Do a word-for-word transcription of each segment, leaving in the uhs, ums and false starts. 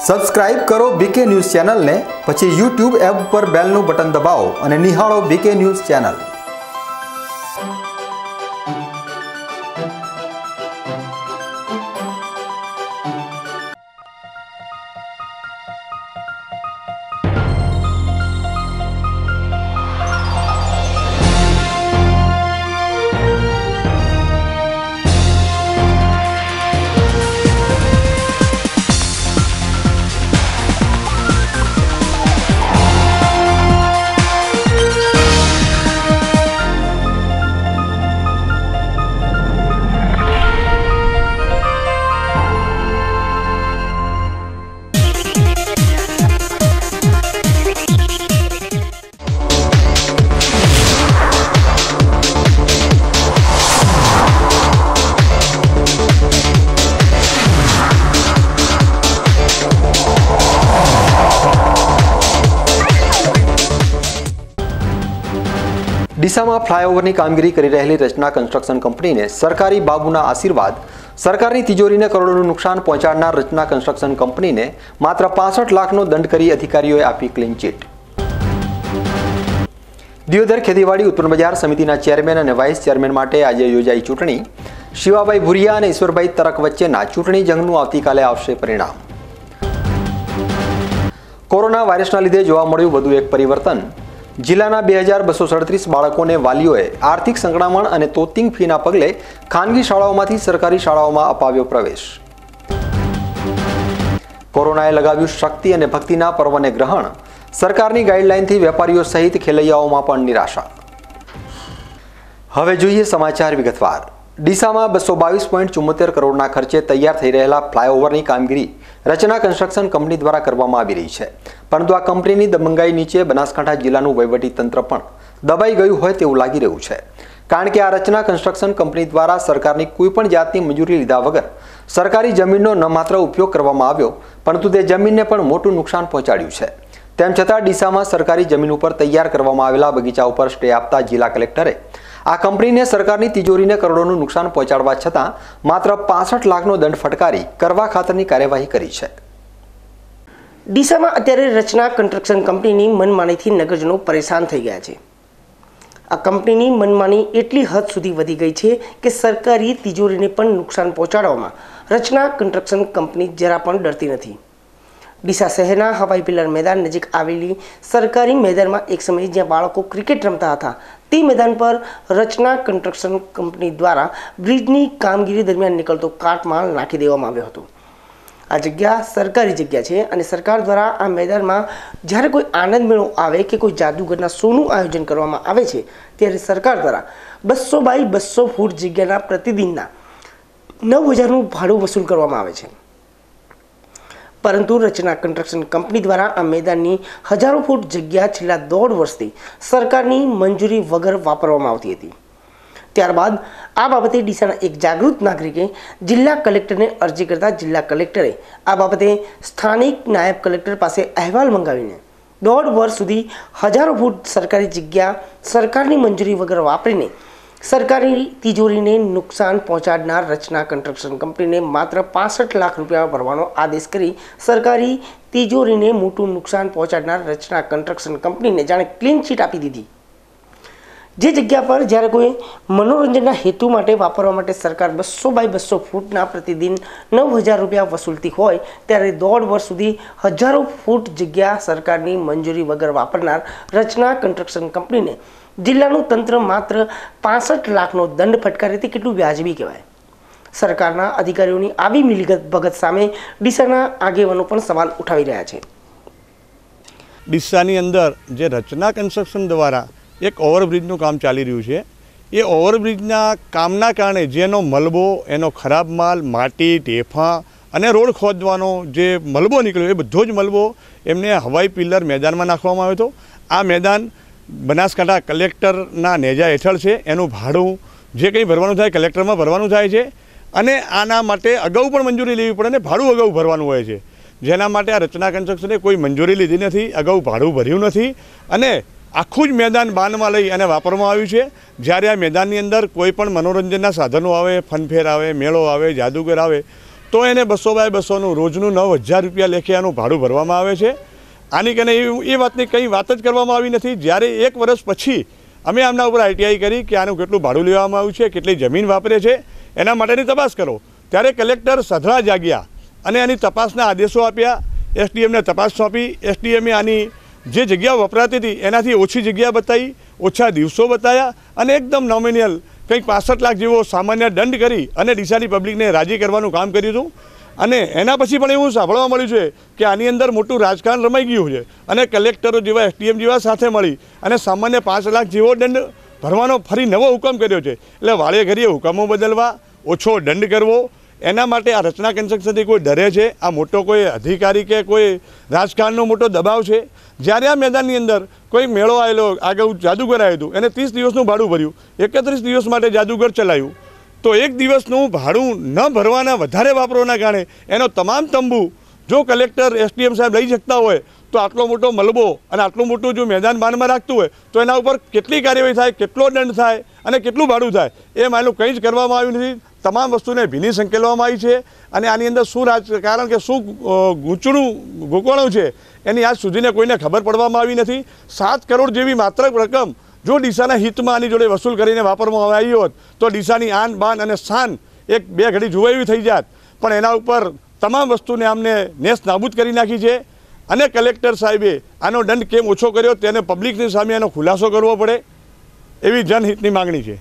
Subscribe કરો બીકે news ચેનલને, પછી યુટ્યુબ એપ પર બેલનું બટન દબાવો અને નિહાળો બીકે ન્યૂઝ ચેનલ। ડીસામાં ફ્લાયઓવરની કામગીરી કરી રહેલી રચના કન્સ્ટ્રક્શન કંપનીને સરકારી બાબુના આશીર્વાદ, સરકારની તિજોરીને કરોડોનું નુકસાન પહોંચાડનાર રચના કન્સ્ટ્રક્શન કંપનીને માત્ર પાસઠ લાખનો દંડ કરી અધિકારીઓએ આપી ક્લીન ચીટ। દિયોદર ખેતીવાડી ઉત્પન્ન બજાર સમિતિના ચેરમેન અને વાઇસ ચેરમેન માટે આજે યોજાઈ ચૂંટણી। શિવાભાઈ ભુરિયા અને ઈશ્વરભાઈ તરક વચ્ચેના ચૂંટણી જંગનું આવતીકાલે આવશે પરિણામ। કોરોના વાયરસના લીધે જોવા મળ્યું વધુ એક પરિવર્તન। જિલ્લાના બે હજાર બસો સડત્રીસ બાળકોને વાલીઓએ આર્થિક સંકળામણ અને તોતિંગ ફીના પગલે ખાનગી શાળાઓમાંથી સરકારી શાળાઓમાં અપાવ્યો પ્રવેશ। કોરોનાએ લગાવ્યું શક્તિ અને ભક્તિના પર્વને ગ્રહણ। સરકારની ગાઈડલાઈનથી વેપારીઓ સહિત ખેલૈયાઓમાં પણ નિરાશા। હવે જોઈએ સમાચાર વિગતવાર। ડીસામાં બસો બાવીસ પોઈન્ટ ચુમ્મોતેર કરોડના ખર્ચે તૈયાર થઈ રહેલા ફ્લાયઓવરની કામગીરી રચના કન્સ્ટ્રક્શન કંપની દ્વારા કરવામાં આવી રહી છે, પરંતુ આ કંપનીની દબંગાઈ નીચે બનાસકાંઠા જિલ્લાનું વહીવટી તંત્ર પણ દબાઈ ગયું હોય તેવું લાગી રહ્યું છે, કારણ કે આ રચના કન્સ્ટ્રક્શન કંપની દ્વારા સરકારની કોઈ પણ જાતની મંજૂરી લીધા વગર સરકારી જમીનનો ન માત્ર ઉપયોગ કરવામાં આવ્યો, પરંતુ તે જમીનને પણ મોટું નુકસાન પહોંચાડ્યું છે। તેમ છતાં ડીસામાં સરકારી જમીન ઉપર તૈયાર કરવામાં આવેલા બગીચા ઉપર સ્ટે આપતા જિલ્લા કલેક્ટરે આ કંપનીને સરકારની તિજોરીને કરોડોનું નુકસાન પહોંચાડવા છતાં માત્ર પાસઠ લાખનો દંડ ફટકારી કરવા ખાતરની કાર્યવાહી કરી છે। ડીસામાં અત્યારે રચના કન્સ્ટ્રક્શન કંપનીની મનમાનીથી નગરજનો પરેશાન થઈ ગયા છે। આ કંપનીની મનમાની એટલી હદ સુધી વધી ગઈ છે કે સરકારી તિજોરીને પણ નુકસાન પહોંચાડવામાં રચના કન્સ્ટ્રક્શન કંપની જરા પણ ડરતી નથી। ડીસા શહેરના હવાઈ પિલ્લર મેદાન નજીક આવેલી સરકારી મેદાનમાં એક સમયે જ્યાં બાળકો ક્રિકેટ રમતા હતા, તે મેદાન પર રચના કન્સ્ટ્રક્શન કંપની દ્વારા બ્રિજની કામગીરી દરમિયાન નીકળતો કાટમાળ નાખી દેવામાં આવ્યો હતો। આ જગ્યા સરકારી જગ્યા છે અને સરકાર દ્વારા આ મેદાનમાં જ્યારે કોઈ આનંદ મેળો આવે કે કોઈ જાદુગરના શોનું આયોજન કરવામાં આવે છે, ત્યારે સરકાર દ્વારા બસો બાય બસો ફૂટ જગ્યાના પ્રતિદિનના નવ હજારનું ભાડું વસૂલ કરવામાં આવે છે, પરંતુ રચના કન્સ્ટ્રક્શન કંપની દ્વારા આ મેદાનની હજારો ફૂટ જગ્યા છેલ્લા દોઢ વર્ષથી સરકારની મંજૂરી વગર વાપરવામાં આવતી હતી। ત્યારબાદ આ બાબતે ડીસાના એક જાગૃત નાગરિકે જિલ્લા કલેક્ટરને અરજી કરતા જિલ્લા કલેક્ટરે આ બાબતે સ્થાનિક નાયબ કલેક્ટર પાસે અહેવાલ મંગાવીને દોઢ વર્ષ સુધી હજારો ફૂટ સરકારી જગ્યા સરકારની મંજૂરી વગર વાપરીને સરકારી તિજોરીને નુકસાન પહોંચાડનાર રચના કન્સ્ટ્રક્શન કંપનીને માત્ર પાસઠ લાખ રૂપિયા ભરવાનો આદેશ કરી સરકારી તિજોરીને મોટું નુકસાન પહોંચાડનાર રચના કન્સ્ટ્રક્શન કંપનીને જાણે ક્લીન ચીટ આપી દીધી। જે જગ્યા પર જ્યારે કોઈ મનોરંજનના હેતુ માટે વાપરવા માટે સરકાર બસો બાય બસો ફૂટના પ્રતિદિન નવ હજાર રૂપિયા વસૂલતી હોય, ત્યારે દોઢ વર્ષ સુધી હજારો ફૂટ જગ્યા સરકારની મંજૂરી વગર વાપરનાર રચના કન્સ્ટ્રક્શન કંપનીને જિલ્લાનું તંત્ર માત્ર પાસઠ લાખનો દંડ ફટકારે તે કેટલું વ્યાજબી કહેવાય? સરકારના અધિકારીઓની આવી મિલીગત ભગત સામે ડીસાના આગેવાનો પણ સવાલ ઉઠાવી રહ્યા છે। ડીસાની અંદર જે રચના કન્સ્ટ્રક્શન દ્વારા એક ઓવરબ્રિજનું કામ ચાલી રહ્યું છે, એ ઓવરબ્રિજના કામના કારણે જેનો મલબો, એનો ખરાબ માલ, માટી, ઢેફા અને રોડ ખોદવાનો જે મલબો નીકળ્યો, એ બધો જ મલબો એમને હવાઈ પિલ્લર મેદાનમાં નાખવામાં આવ્યો હતો। આ મેદાન બનાસકાંઠા કલેક્ટરના નેજા હેઠળ છે, એનું ભાડું જે કંઈ ભરવાનું થાય કલેક્ટરમાં ભરવાનું થાય છે, અને આના માટે અગાઉ પણ મંજૂરી લેવી પડે અને ભાડું અગાઉ ભરવાનું હોય છે, જેના માટે આ રચના કન્સ્ટ્રક્શને કોઈ મંજૂરી લીધી નથી, અગાઉ ભાડું ભર્યું નથી અને આખું જ મેદાન બાનમાં લઈ અને વાપરવામાં આવ્યું છે। જ્યારે આ મેદાનની અંદર કોઈ પણ મનોરંજનના સાધનો આવે, ફનફેર આવે, મેળો આવે, જાદુગર આવે, તો એને બસો બાય બસોનું રોજનું નવ હજાર રૂપિયા લેખે આનું ભાડું ભરવામાં આવે છે. આની કને એ વાતની કંઈ વાત જ કરવામાં આવી નથી. જ્યારે એક વર્ષ પછી અમે આમના ઉપર આઈટીઆઈ કરી કે આનું કેટલું ભાડું લેવામાં આવ્યું છે, કેટલી જમીન વાપરે છે, એના માટેની તપાસ કરો. ત્યારે કલેક્ટર સધરા જાગ્યા અને આની તપાસના આદેશો આપ્યા. એસડીએમને તપાસ સોંપી. એસડીએમે આની જે જગ્યાઓ વપરાતી હતી એનાથી ઓછી જગ્યા બતાવી, ઓછા દિવસો બતાવ્યા અને એકદમ નોમિનિયલ કંઈક પાસઠ લાખ જેવો સામાન્ય દંડ કરી અને ડીસાની પબ્લિકને રાજી કરવાનું કામ કર્યું હતું. અને એના પછી પણ એવું સાંભળવા મળ્યું છે કે આની અંદર મોટું રાજકારણ રમાઈ ગયું છે અને કલેક્ટરો જેવા એસડીએમ જેવા સાથે મળી અને સામાન્ય પાંચ લાખ જેવો દંડ ભરવાનો ફરી નવો હુકમ કર્યો છે. એટલે વાળે ઘડીએ હુકમો બદલવા, ઓછો દંડ કરવો, એના માટે આ રચના કન્સ્ટ્રક્શનથી કોઈ ડરે છે? આ મોટો કોઈ અધિકારી કે કોઈ રાજકારણનો મોટો દબાવ છે? જ્યારે આ મેદાનની અંદર કોઈ મેળો આવેલો, આગળ જાદુગર આવ્યું હતું, એને ત્રીસ દિવસનું ભાડું ભર્યું, એકત્રીસ દિવસ માટે જાદુગર ચલાવ્યું, તો એક દિવસનું ભાડું ન ભરવાના વધારે વાપરવાના કારણે એનો તમામ તંબુ જો કલેક્ટર એસડીએમ સાહેબ લઈ શકતા હોય તો આટલો મોટો મલબો અને આટલું મોટું જો મેદાન બાનમાં રાખતું હોય તો એના ઉપર કેટલી કાર્યવાહી થાય, કેટલો દંડ થાય અને કેટલું ભાડું થાય, એ માયલું કંઈ જ કરવામાં આવ્યું નથી. તમામ વસ્તુને ભીની સંકેલવામાં આવી છે અને આની અંદર શું રાજકારણ કે શું ગૂંચણું ગોકવણું છે એની આજ સુધીને કોઈને ખબર પડવામાં આવી નથી. સાત કરોડ જેવી માત્ર રકમ જો ડીસાના હિતમાં આની જોડે વસૂલ કરીને વાપરવામાં આવી હોત તો ડીસાની આન બાન અને શાન એક બે ઘડી જોવાવી થઈ જાત. પણ એના ઉપર તમામ વસ્તુને આમને નેસ નાબૂદ કરી નાખી છે અને કલેક્ટર સાહેબે આનો દંડ કેમ ઓછો કર્યો તેને પબ્લિકની સામે એનો ખુલાસો કરવો પડે એવી જનહિતની માગણી છે.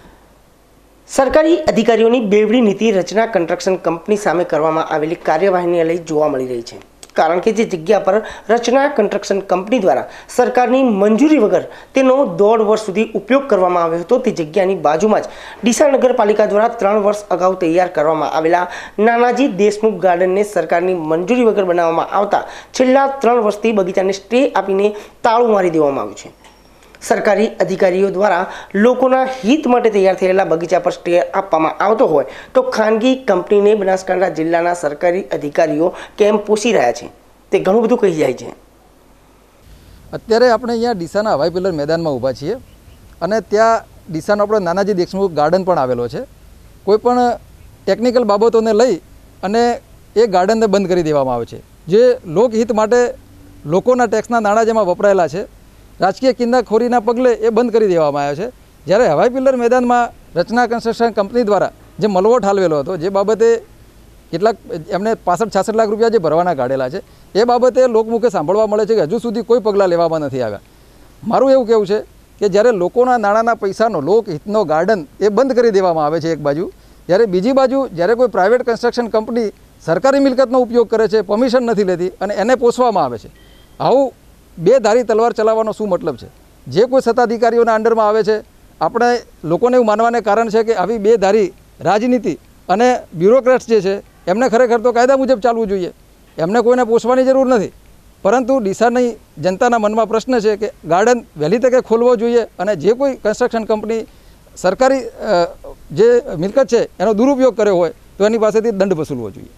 સરકારી અધિકારીઓની બેવડી નીતિ રચના કન્સ્ટ્રક્શન કંપની સામે કરવામાં આવેલી કાર્યવાહીને લઈ જોવા મળી રહી છે. કારણ કે જે જગ્યા પર રચના કન્સ્ટ્રક્શન કંપની દ્વારા સરકારની મંજૂરી વગર તેનો દોઢ વર્ષ સુધી ઉપયોગ કરવામાં આવ્યો હતો, તે જગ્યાની બાજુમાં જ ડીસા નગરપાલિકા દ્વારા ત્રણ વર્ષ અગાઉ તૈયાર કરવામાં આવેલા નાનાજી દેશમુખ ગાર્ડનને સરકારની મંજૂરી વગર બનાવવામાં આવતા છેલ્લા ત્રણ વર્ષથી બગીચાને સ્ટે આપીને તાળું મારી દેવામાં આવ્યું છે. સરકારી અધિકારીઓ દ્વારા લોકોના હિત માટે તૈયાર થયેલા બગીચા પર સ્ટે આપવામાં આવતો હોય તો ખાનગી કંપનીને બનાસકાંઠા જિલ્લાના સરકારી અધિકારીઓ કેમ પોષી રહ્યા છે તે ઘણું બધું કહી જાય છે. અત્યારે આપણે અહીંયા ડીસાના હવાઈ પિલર મેદાનમાં ઊભા છીએ અને ત્યાં ડીસાનો આપણો નાનાજી દેશમુખ ગાર્ડન પણ આવેલો છે. કોઈ પણ ટેકનિકલ બાબતોને લઈ અને એ ગાર્ડનને બંધ કરી દેવામાં આવે છે. જે લોકહિત માટે લોકોના ટેક્સના નાણાં જેમાં વપરાયેલા છે, રાજકીય કિંદાખોરીના પગલે એ બંધ કરી દેવામાં આવ્યો છે. જ્યારે હવાઈ પિલ્લર મેદાનમાં રચના કન્સ્ટ્રક્શન કંપની દ્વારા જે મલવો ઠાલવેલો હતો, જે બાબતે કેટલાક એમને પાસઠ છાસઠ લાખ રૂપિયા જે ભરવાના કાઢેલા છે, એ બાબતે લોકમુખે સાંભળવા મળે છે કે હજુ સુધી કોઈ પગલાં લેવામાં નથી આવ્યા. મારું એવું કહેવું છે કે જ્યારે લોકોના નાણાંના પૈસાનો લોકહિતનો ગાર્ડન એ બંધ કરી દેવામાં આવે છે એક બાજુ, જ્યારે બીજી બાજુ જ્યારે કોઈ પ્રાઇવેટ કન્સ્ટ્રક્શન કંપની સરકારી મિલકતનો ઉપયોગ કરે છે, પરમિશન નથી લેતી અને એને પોષવામાં આવે છે, આવું બે ધારી તલવાર ચલાવવાનો શું મતલબ છે? જે કોઈ સત્તાધિકારીઓના અંડરમાં આવે છે, આપણે લોકોને એવું માનવાને કારણ છે કે આવી બે ધારી રાજનીતિ અને બ્યુરોક્રેટ્સ જે છે એમને ખરેખર તો કાયદા મુજબ ચાલવું જોઈએ, એમને કોઈને પોષવાની જરૂર નથી. પરંતુ ડીસાની જનતાના મનમાં પ્રશ્ન છે કે ગાર્ડન વહેલી તકે ખોલવો જોઈએ અને જે કોઈ કન્સ્ટ્રક્શન કંપની સરકારી જે મિલકત છે એનો દુરુપયોગ કર્યો હોય તો એની પાસેથી દંડ વસૂલવો જોઈએ.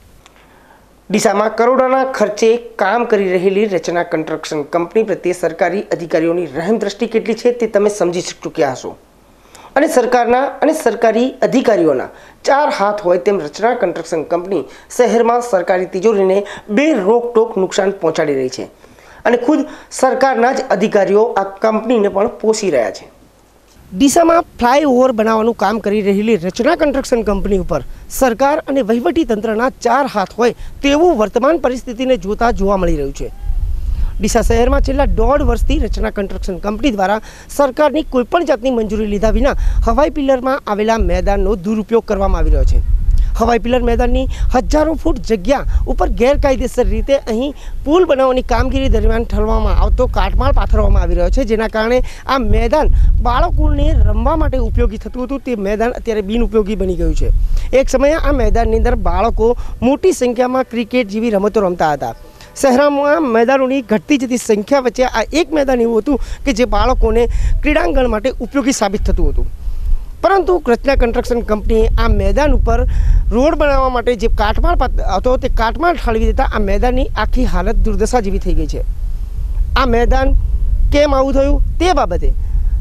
ડીસામાં કરોડોના ખર્ચે કામ કરી રહેલી રચના કન્સ્ટ્રક્શન કંપની પ્રત્યે સરકારી અધિકારીઓની રહેમ દ્રષ્ટિ કેટલી છે તે તમે સમજી ચૂક્યા હશો. અને સરકારના અને સરકારી અધિકારીઓના ચાર હાથ હોય તેમ રચના કન્સ્ટ્રક્શન કંપની શહેરમાં સરકારી તિજોરીને બે રોકટોક નુકસાન પહોંચાડી રહી છે અને ખુદ સરકારના જ અધિકારીઓ આ કંપનીને પણ પોષી રહ્યા છે. ડીસામાં ફ્લાયઓવર બનાવવાનું કામ કરી રહેલી રચના કન્સ્ટ્રક્શન કંપની ઉપર સરકાર અને વહીવટી તંત્રના ચાર હાથ હોય તેવું વર્તમાન પરિસ્થિતિને જોતા જોવા મળી રહ્યું છે. ડીસા શહેરમાં છેલ્લા દોઢ વર્ષથી રચના કન્સ્ટ્રક્શન કંપની દ્વારા સરકારની કોઈપણ જાતની મંજૂરી લીધા વિના હવાઈ પિલ્લરમાં આવેલા મેદાનનો દુરુપયોગ કરવામાં આવી રહ્યો છે. હવાઈ પિલ્લર મેદાનની હજારો ફૂટ જગ્યા ઉપર ગેરકાયદેસર રીતે અહીં પુલ બનાવવાની કામગીરી દરમિયાન ઠલવામાં આવતો કાટમાળ પાથરવામાં આવી રહ્યો છે, જેના કારણે આ મેદાન બાળકોને રમવા માટે ઉપયોગી થતું હતું તે મેદાન અત્યારે બિનઉપયોગી બની ગયું છે. એક સમયે આ મેદાનની અંદર બાળકો મોટી સંખ્યામાં ક્રિકેટ જેવી રમતો રમતા હતા. શહેરમાં મેદાનોની ઘટતી જતી સંખ્યા વચ્ચે આ એક મેદાન એવું હતું કે જે બાળકોને ક્રીડાંગણ માટે ઉપયોગી સાબિત થતું હતું. પરંતુ રચના કન્સ્ટ્રક્શન કંપનીએ આ મેદાન ઉપર રોડ બનાવવા માટે જે કાટમાળ હતો તે કાટમાળ ઠાલવી દેતા આ મેદાનની આખી હાલત દુર્દશા જેવી થઈ ગઈ છે. આ મેદાન કેમ આવું થયું તે બાબતે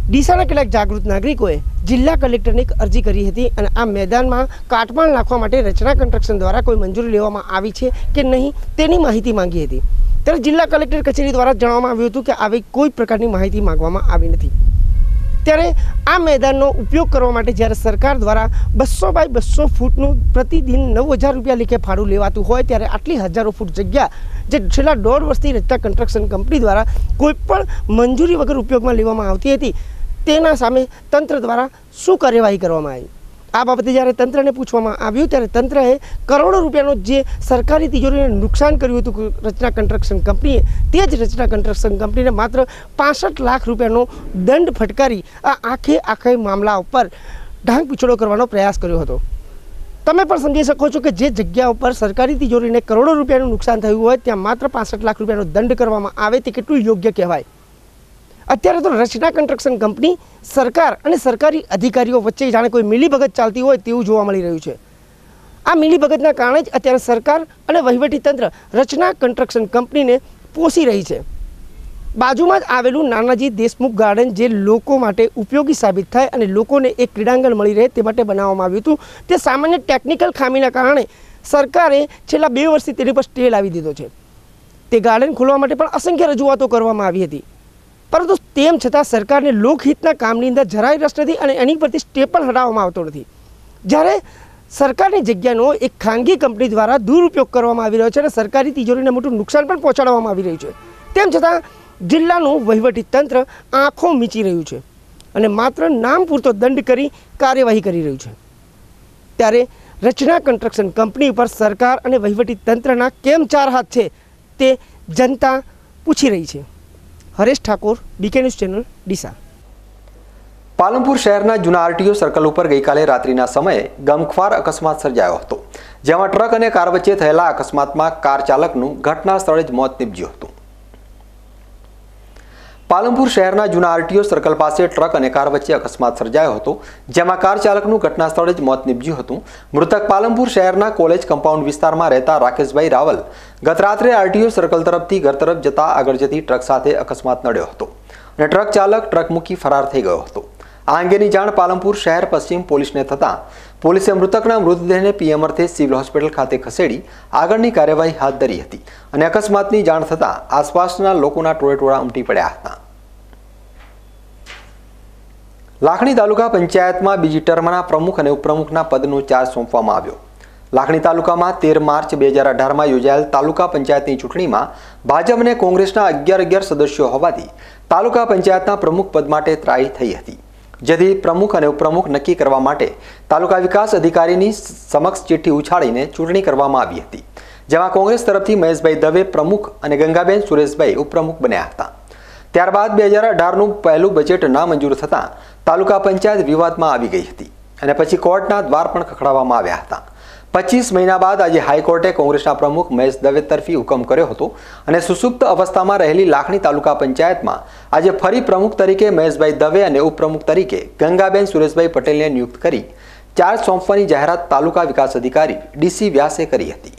ડીસાના કેટલાક જાગૃત નાગરિકોએ જિલ્લા કલેક્ટરને એક અરજી કરી હતી અને આ મેદાનમાં કાટમાળ નાખવા માટે રચના કન્સ્ટ્રક્શન દ્વારા કોઈ મંજૂરી લેવામાં આવી છે કે નહીં તેની માહિતી માંગી હતી। ત્યારે જિલ્લા કલેક્ટર કચેરી દ્વારા જણાવવામાં આવ્યું હતું કે આવી કોઈ પ્રકારની માહિતી માંગવામાં આવી નથી। ત્યારે આ મેદાનનો ઉપયોગ કરવા માટે જ્યારે સરકાર દ્વારા બસો બાય બસો ફૂટનું પ્રતિદિન નવ હજાર રૂપિયા લેખે ભાડું લેવાતું હોય ત્યારે આટલી હજારો ફૂટ જગ્યા જે છેલ્લા દોઢ વર્ષથી રચના કન્સ્ટ્રક્શન કંપની દ્વારા કોઈ પણ મંજૂરી વગર ઉપયોગમાં લેવામાં આવતી હતી તેના સામે તંત્ર દ્વારા શું કાર્યવાહી કરવામાં આવી। આ બાબતે જ્યારે તંત્રને પૂછવામાં આવ્યું ત્યારે તંત્રએ કરોડો રૂપિયાનો જે સરકારી તિજોરીને નુકસાન કર્યું હતું રચના કન્સ્ટ્રક્શન કંપનીએ તે જ રચના કન્સ્ટ્રક્શન કંપનીને માત્ર પાસઠ લાખ રૂપિયાનો દંડ ફટકારી આ આખે આખે મામલા ઉપર ઢાંક પીછોડો કરવાનો પ્રયાસ કર્યો હતો। તમે પણ સમજી શકો છો કે જે જગ્યા ઉપર સરકારી તિજોરીને કરોડો રૂપિયાનું નુકસાન થયું હોય ત્યાં માત્ર પાસઠ લાખ રૂપિયાનો દંડ કરવામાં આવે તે કેટલું યોગ્ય કહેવાય। અત્યારે તો રચના કન્સ્ટ્રક્શન કંપની સરકાર અને સરકારી અધિકારીઓ વચ્ચે જાણે કોઈ મિલીભગત ચાલતી હોય તેવું જોવા મળી રહ્યું છે। આ મિલીભગતના કારણે જ અત્યારે સરકાર અને વહીવટીતંત્ર રચના કન્સ્ટ્રક્શન કંપનીને પોષી રહી છે। બાજુમાં જ આવેલું નાનાજી દેશમુખ ગાર્ડન જે લોકો માટે ઉપયોગી સાબિત થાય અને લોકોને એક ક્રીડાંગણ મળી રહે તે માટે બનાવવામાં આવ્યું હતું તે સામાન્ય ટેકનિકલ ખામીના કારણે સરકારે છેલ્લા બે વર્ષથી તેની પર સ્ટે લાવી દીધો છે। તે ગાર્ડન ખોલવા માટે પણ અસંખ્ય રજૂઆતો કરવામાં આવી હતી પરંતુ તેમ છતાં સરકારને લોકહિતના કામની અંદર જરાય રસ નથી અને એની પરથી સ્ટે પણ હટાવવામાં આવતો નથી। જ્યારે સરકારની જગ્યાનો એક ખાનગી કંપની દ્વારા દુરુપયોગ કરવામાં આવી રહ્યો છે અને સરકારી તિજોરીને મોટું નુકસાન પણ પહોંચાડવામાં આવી રહ્યું છે તેમ છતાં જિલ્લાનું વહીવટી તંત્ર આંખો મીચી રહ્યું છે અને માત્ર નામ પૂરતો દંડ કરી કાર્યવાહી કરી રહ્યું છે। ત્યારે રચના કન્સ્ટ્રક્શન કંપની ઉપર સરકાર અને વહીવટી તંત્રના કેમ ચાર હાથ છે તે જનતા પૂછી રહી છે। Haresh Thakor, DK news channel, Deesa. Palanpur શહેરના જૂના આરટીઓ સર્કલ ઉપર ગઈકાલે રાત્રિના સમયે ગમખ્વાર અકસ્માત સર્જાયો હતો જેમાં ટ્રક અને કાર વચ્ચે થયેલા અકસ્માતમાં કાર ચાલકનું ઘટના સ્થળે જ મોત નીપજ્યું હતું। પાલનપુર શહેરના જૂના આરટીઓ સર્કલ પાસે ટ્રક અને કાર વચ્ચે અકસ્માત સર્જાયો હતો જેમાં કાર ચાલકનું ઘટના સ્થળે જ મોત નીપજ્યું હતું। મૃતક પાલનપુર શહેરના કોલેજ કમ્પાઉન્ડ વિસ્તારમાં રહેતા રાકેશભાઈ રાવલ ગત રાત્રે આરટીઓ સર્કલ તરફથી ઘર તરફ જતા આગળ જતી ટ્રક સાથે અકસ્માત નડ્યો હતો અને ટ્રક ચાલક ટ્રક મૂકી ફરાર થઈ ગયો હતો। આ અંગેની જાણ પાલનપુર શહેર પશ્ચિમ પોલીસને થતાં પોલીસે મૃતકના મૃતદેહને પીએમ અર્થે સિવિલ હોસ્પિટલ ખાતે ખસેડી આગળની કાર્યવાહી હાથ ધરી હતી અને અકસ્માતની જાણ થતાં આસપાસના લોકોના ટોળેટોળા ઉમટી પડ્યા હતા। લાખણી તાલુકા પંચાયતમાં બીજી ટર્મના પ્રમુખ અને ઉપપ્રમુખના પદનો ચાર્જ સોંપવામાં આવ્યો। લાખણી તાલુકામાં તેર માર્ચ બે હજાર અઢારમાં યોજાયેલ તાલુકા પંચાયતની ચૂંટણીમાં ભાજપ અને કોંગ્રેસના અગિયાર અગિયાર સદસ્યો હોવાથી તાલુકા પંચાયતના પ્રમુખ પદ માટે ત્રાહી થઈ હતી જેથી પ્રમુખ અને ઉપપ્રમુખ નક્કી કરવા માટે તાલુકા વિકાસ અધિકારીની સમક્ષ ચિઠ્ઠી ઉછાળીને ચૂંટણી કરવામાં આવી હતી જેમાં કોંગ્રેસ તરફથી મહેશભાઈ દવે પ્રમુખ અને ગંગાબેન સુરેશભાઈ ઉપપ્રમુખ બન્યા હતા। ત્યારબાદ બે હજાર અઢારનું પહેલું બજેટ નામંજૂર થતાં તાલુકા પંચાયત વિવાદમાં આવી ગઈ હતી અને પછી કોર્ટના દ્વાર પણ ખખડાવવામાં આવ્યા હતા। પચીસ મહિના બાદ આજે હાઈકોર્ટે કોંગ્રેસના પ્રમુખ મહેશ દવે તરફી હુકમ કર્યો હતો અને સુસુપ્ત અવસ્થામાં રહેલી લાખણી તાલુકા પંચાયતમાં આજે ફરી પ્રમુખ તરીકે મહેશભાઈ દવે અને ઉપપ્રમુખ તરીકે ગંગાબેન સુરેશભાઈ પટેલને નિયુક્ત કરી ચાર્જ સોંપવાની જાહેરાત તાલુકા વિકાસ અધિકારી ડીસી વ્યાસે કરી હતી।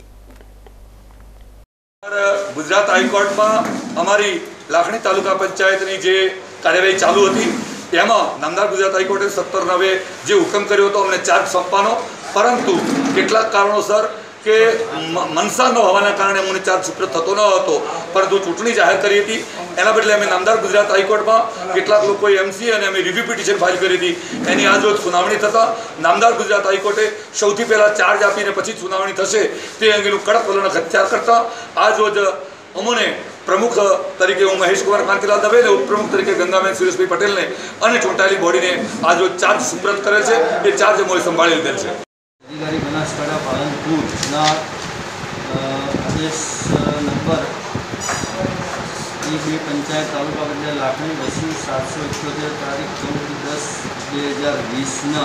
ગુજરાત હાઈકોર્ટમાં અમારી લાખણી તાલુકા પંચાયતની જે કાર્યવાહી ચાલુ હતી એમાં નામદાર ગુજરાત હાઈકોર્ટે સત્તર નવે જે હુકમ કર્યો હતો અમને ચાર્જ સોંપવાનો પરંતુ કેટલાક કારણોસર કે મનસા ન હોવાના કારણે મને ચાર્જ સુપ્રત થતો ન હતો પરંતુ ચૂંટણી જાહેર કરી હતી એના બદલે અમે નામદાર ગુજરાત હાઈકોર્ટમાં કેટલાક લોકોએ એમસી અને અમે રિવ્યુ પિટિશન ફાઇલ કરી હતી એની આજરોજ સુનાવણી થતાં નામદાર ગુજરાત હાઈકોર્ટે સૌથી પહેલાં ચાર્જ આપીને પછી સુનાવણી થશે તે અંગેનું કડક વલણ અખ્તિયાર કરતા આજરોજ અમોને પ્રમુખ તરીકે હું મહેશ કુમાર કાંતિલાલ દવે અને ઉપપ્રમુખ તરીકે ગંગાબેન સુરેશભાઈ પટેલને અને ચૂંટાયેલી બોડીને આજરોજ ચાર્જ સુપ્રત કરેલ છે એ ચાર્જ અમે સંભાળી લીધેલ છે। અધિકારી બનાસકાંઠા પાલનપુરના આદેશ નંબર એ બે પંચાયત તાલુકા પંચાયત લાખણી બસી સાતસો ઇઠ્યોતેર તારીખ ચૌદ દસ બે હજાર વીસના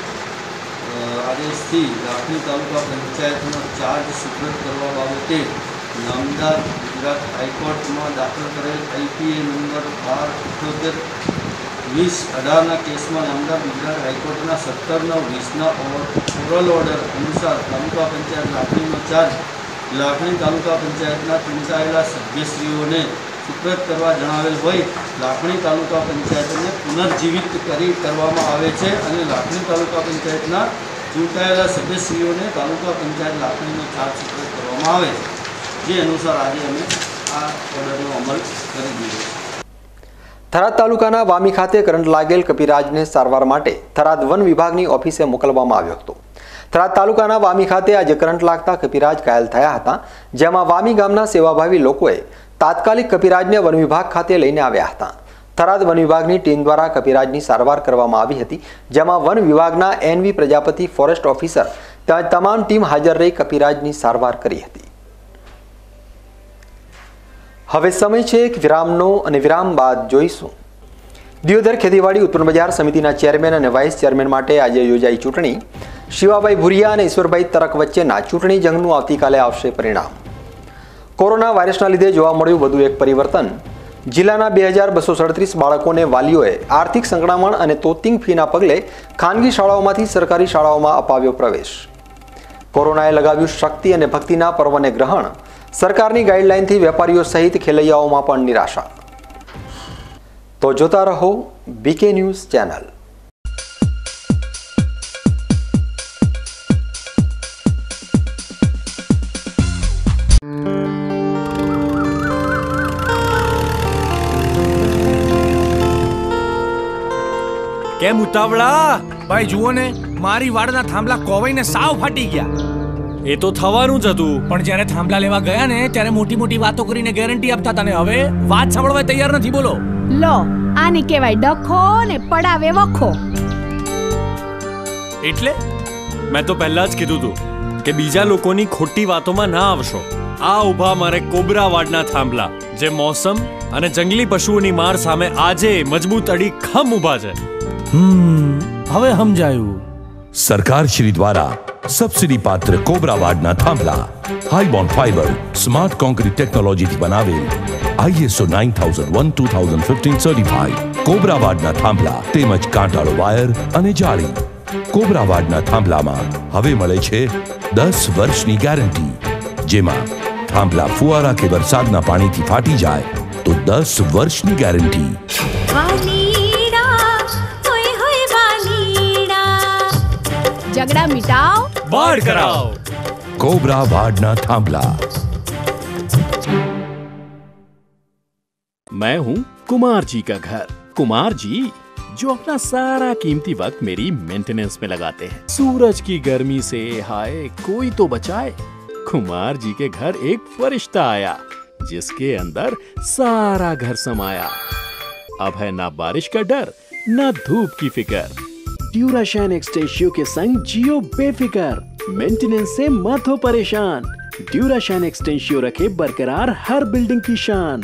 આદેશથી લાખણી તાલુકા પંચાયતનો ચાર્જ સુપ્રત કરવા બાબતે નામદાર ગુજરાત હાઈકોર્ટમાં દાખલ કરેલ આઈપીએ નંબર બાર ઇઠ્યોતેર વીસ અઢારના કેસમાં નામદાર ગુજરાત હાઈકોર્ટના સત્તર નવ વીસના ઓરલ ઓર્ડર અનુસાર તાલુકા પંચાયત લાખણીનો ચાર્જ લાખણી તાલુકા પંચાયતના ચૂંટાયેલા સભ્યશ્રીઓને સુપ્રત કરવા જણાવેલ હોય લાખણી તાલુકા પંચાયતને પુનર્જીવિત કરી કરવામાં આવે છે અને લાખણી તાલુકા પંચાયતના ચૂંટાયેલા સદસ્યોને તાલુકા પંચાયત લાખણીનો ચાર્જ સુપ્રત કરવામાં આવે છે, જે અનુસાર આજે અમે આ ઓર્ડરનો અમલ કરી દીધો છે. થરાદ તાલુકાના વામી ખાતે કરંટ લાગેલ કપિરાજને સારવાર માટે થરાદ વન વિભાગની ઓફિસે મોકલવામાં આવ્યો હતો. થરાદ તાલુકાના વામી ખાતે આજે કરંટ લાગતા કપિરાજ ઘાયલ થયા હતા, જેમાં વામી ગામના સેવાભાવી લોકોએ તાત્કાલિક કપિરાજને વન વિભાગ ખાતે લઈને આવ્યા હતા. થરાદ વન વિભાગની ટીમ દ્વારા કપિરાજની સારવાર કરવામાં આવી હતી, જેમાં વન વિભાગના એનવી પ્રજાપતિ ફોરેસ્ટ ઓફિસર તેમજ તમામ ટીમ હાજર રહી કપિરાજની સારવાર કરી હતી. હવે સમય છે એક વિરામનો અને વિરામ બાદ જોઈશું. દિયોદર ખેતીવાડી ઉત્પન્ન બજાર સમિતિના ચેરમેન અને વાઇસ ચેરમેન માટે આજે યોજાઈ ચૂંટણી. શિવાભાઈ ભુરિયા અને ઈશ્વરભાઈ તરક વચ્ચેના ચૂંટણી જંગનું આવતીકાલે આવશે પરિણામ. કોરોના વાયરસના લીધે જોવા મળ્યું વધુ એક પરિવર્તન. જિલ્લાના બે હજાર બસો સડત્રીસ બાળકોને વાલીઓએ આર્થિક સંકળામણ અને તોતિંગ ફીના પગલે ખાનગી શાળાઓમાંથી સરકારી શાળાઓમાં અપાવ્યો પ્રવેશ. કોરોનાએ લગાવ્યું શક્તિ અને ભક્તિના પર્વને ગ્રહણ. સરકારની ગાઈડલાઈનથી વેપારીઓ સહિત ખેલૈયાઓમાં પણ નિરાશા. તો જોતા રહો બીકે ન્યૂઝ ચેનલ. કેમ ઉતાવળા? ભાઈ જુઓ ને, મારી વાડના થાંભલા કોવાઈને સાવ ફાટી ગયા. એ તો થવાનું જ હતું, પણ જ્યારે થાંભલા લેવા ગયા ને ત્યારે મોટી મોટી વાતો કરીને ગેરંટી આપતા હતા ને હવે વાત સાંભળવા તૈયાર નથી. બોલો. લો, આને કહેવાય ડખો ને પડાવે વખો. એટલે મેં તો પહેલા જ કીધું તું કે બીજા લોકોની ખોટી વાતોમાં ના આવશો. આ ઉભા મારે કોબરા વાડના થાંભલા, જે મોસમ અને જંગલી પશુઓની માર સામે આજે મજબૂત અડી ખમ ઉભા છે. હમ હવે સમજાયું. સરકાર શ્રી દ્વારા સબસિડી પાત્ર કોબરા વાડના થાંભલા high bond fibre smart concrete ટેકનોલોજીથી બનાવેલ ISO nine thousand one two thousand fifteen certified Cobra વાડના થાંભલા તેમજ કાંટાળો વાયર અને જાળી. કોબરા વાડના થાંભલામાં હવે મળે છે દસ વર્ષની ગેરંટી, જેમાં થાંભલા ફુવારા કે વરસાદના પાણીથી ફાટી જાય તો દસ વર્ષની ગેરંટી. झगड़ा मिटाओ, बाढ़ कराओ. कोबरा वाडना थांभला. मैं हूँ कुमार जी का घर. कुमार जी जो अपना सारा कीमती वक्त मेरी मेंटेनेंस में लगाते हैं. सूरज की गर्मी से हाय कोई तो बचाए. कुमार जी के घर एक फरिश्ता आया जिसके अंदर सारा घर समाया. अब है ना बारिश का डर, ना धूप की फिकर. ड्यूराशाइन एक्सटेंशियो के संग जियो बेफिकर. मेंटेनेंस से मत हो परेशान. ड्यूराशाइन एक्सटेंशियो रखे बरकरार हर बिल्डिंग की शान.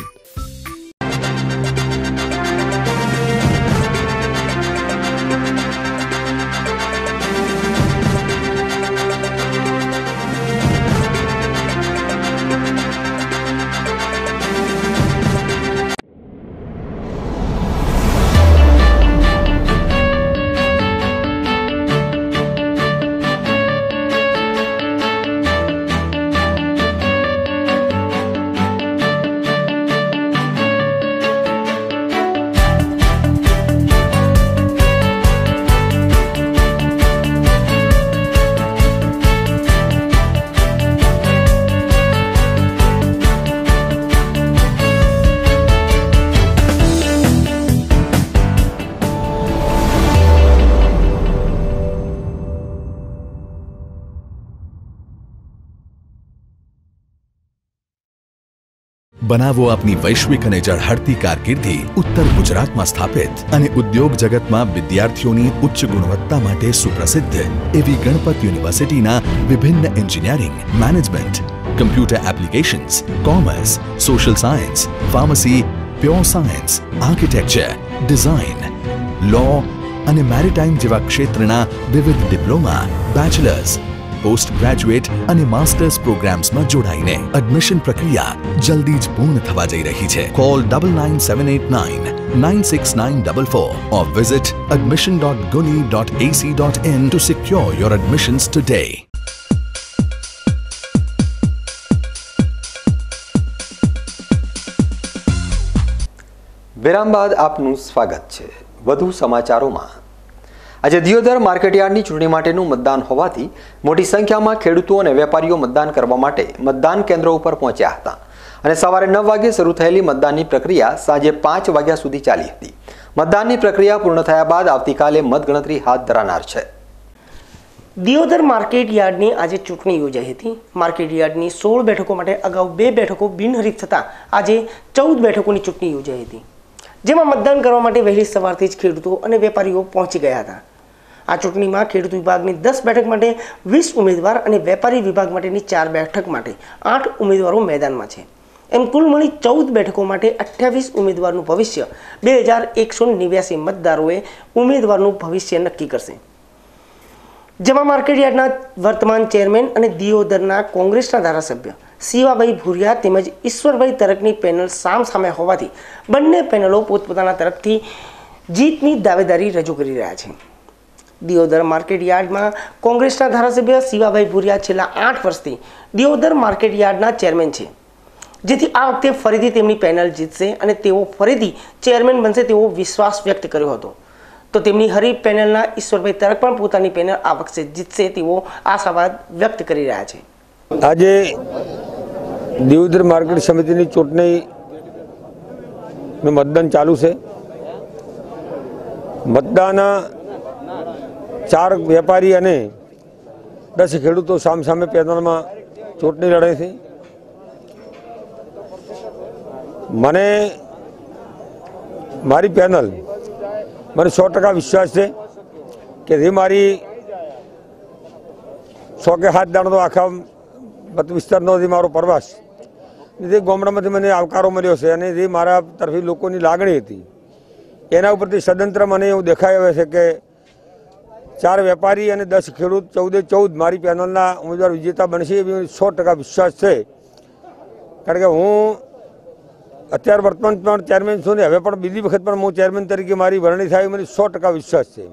બનાવો આપની વૈશ્વિક અને ઝળહળતી કારકિર્દી ઉત્તર ગુજરાતમાં સ્થાપિત અને ઉદ્યોગ જગતમાં વિદ્યાર્થીઓની ઉચ્ચ ગુણવત્તા માટે સુપ્રસિદ્ધ એવી ગણપત યુનિવર્સિટીના વિભિન્ન engineering, management, computer applications, commerce, social science, pharmacy, pure science, architecture, design, law અને મેરીટાઈમ જેવા ક્ષેત્રના વિવિધ ડિપ્લોમા, બેચલર્સ, પોસ્ટ ગ્રેજ્યુએટ અને માસ્ટર્સ પ્રોગ્રામ્સમાં જોડાઈને એડમિશન પ્રક્રિયા જલ્દી જ પૂર્ણ થવા જઈ રહી છે. Call double nine seven eight nine nine six nine double four or visit admission dot guni dot a c dot in to secure your admissions today. વિરામ બાદ આપનું સ્વાગત છે. વધુ સમાચારોમાં આજે દિયોદર માર્કેટયાર્ડની ચૂંટણી માટેનું મતદાન હોવાથી મોટી સંખ્યામાં ખેડૂતો અને વેપારીઓ મતદાન કરવા માટે મતદાન કેન્દ્રો ઉપર પહોંચ્યા હતા અને સવારે નવ વાગે શરૂ થયેલી મતદાનની પ્રક્રિયા સાંજે પાંચ વાગ્યા સુધી ચાલી હતી. મતદાનની પ્રક્રિયા પૂર્ણ થયા બાદ આવતીકાલે મતગણતરી હાથ ધરાનાર છે. દિયોદર માર્કેટ યાર્ડની આજે ચૂંટણી યોજાઈ હતી. માર્કેટ યાર્ડની સોળ બેઠકો માટે અગાઉ બે બેઠકો બિનહરીફ થતાં આજે ચૌદ બેઠકોની ચૂંટણી યોજાઈ હતી, જેમાં મતદાન કરવા માટે વહેલી સવારથી જ ખેડૂતો અને વેપારીઓ પહોંચી ગયા હતા. આ ચૂંટણીમાં ખેડૂત વિભાગની દસ બેઠક માટે વીસ ઉમેદવાર અને વેપારી વિભાગ માટેની ચાર બેઠક માટે આઠ ઉમેદવારો મેદાનમાં છે. એમ કુલ મળી ચૌદ બેઠકો માટે અઠ્યાવીસ ઉમેદવારનું ભવિષ્ય બે હજાર એકસો નેવ્યાસી મતદારોએ ઉમેદવારનું ભવિષ્ય નક્કી કરશે, જેમાં માર્કેટયાર્ડના વર્તમાન ચેરમેન અને દિયોદરના કોંગ્રેસના ધારાસભ્ય શિવાભાઈ ભુરિયા તેમજ ઈશ્વરભાઈ તરકની પેનલ સામ સામે હોવાથી બંને પેનલો પોતપોતાના તરફથી જીતની દાવેદારી રજૂ કરી રહ્યા છે. દિયોદર માર્કેટયાર્ડમાં કોંગ્રેસના ધારાસભ્ય શિવાભાઈ ભુરિયા છેલ્લા આઠ વર્ષથી દિયોદર માર્કેટયાર્ડના ચેરમેન છે, જેથી આ વખતે ફરીથી તેમની પેનલ જીતશે અને તેઓ ફરીથી ચેરમેન બનશે તેવો વિશ્વાસ વ્યક્ત કર્યો હતો. તો તેમની હરીફ પેનલના ઈશ્વરભાઈ તરક પણ પોતાની પેનલ આ વખતે જીતશે તેવો આશાવાદ વ્યક્ત કરી રહ્યા છે. આજે દિયોદર માર્કેટ સમિતિની ચૂંટણીનું મતદાન ચાલુ છે. મતદાન ચાર વેપારી અને દસ ખેડૂતો સામસામે પેનલમાં ચૂંટણી લડે છે. મને મારી પેનલ મને સો ટકા વિશ્વાસ છે કે જે મારી સો કે હાથ દાણનો આખા મત વિસ્તારનો જે મારો પ્રવાસ જે ગામડામાંથી મને આવકારો મળ્યો છે અને જે મારા તરફી લોકોની લાગણી હતી એના ઉપરથી સદંતર મને એવું દેખાઈ આવે છે કે ચાર વેપારી અને દસ ખેડૂત ચૌદે ચૌદ મારી પેનલના ઉમેદવાર વિજેતા બનશે એવી સો ટકા વિશ્વાસ છે. કારણ કે હું અત્યારે વર્તમાન પણ ચેરમેન છું ને હવે પણ બીજી વખત પણ હું ચેરમેન તરીકે મારી વરણી થાય મને સો ટકા વિશ્વાસ છે.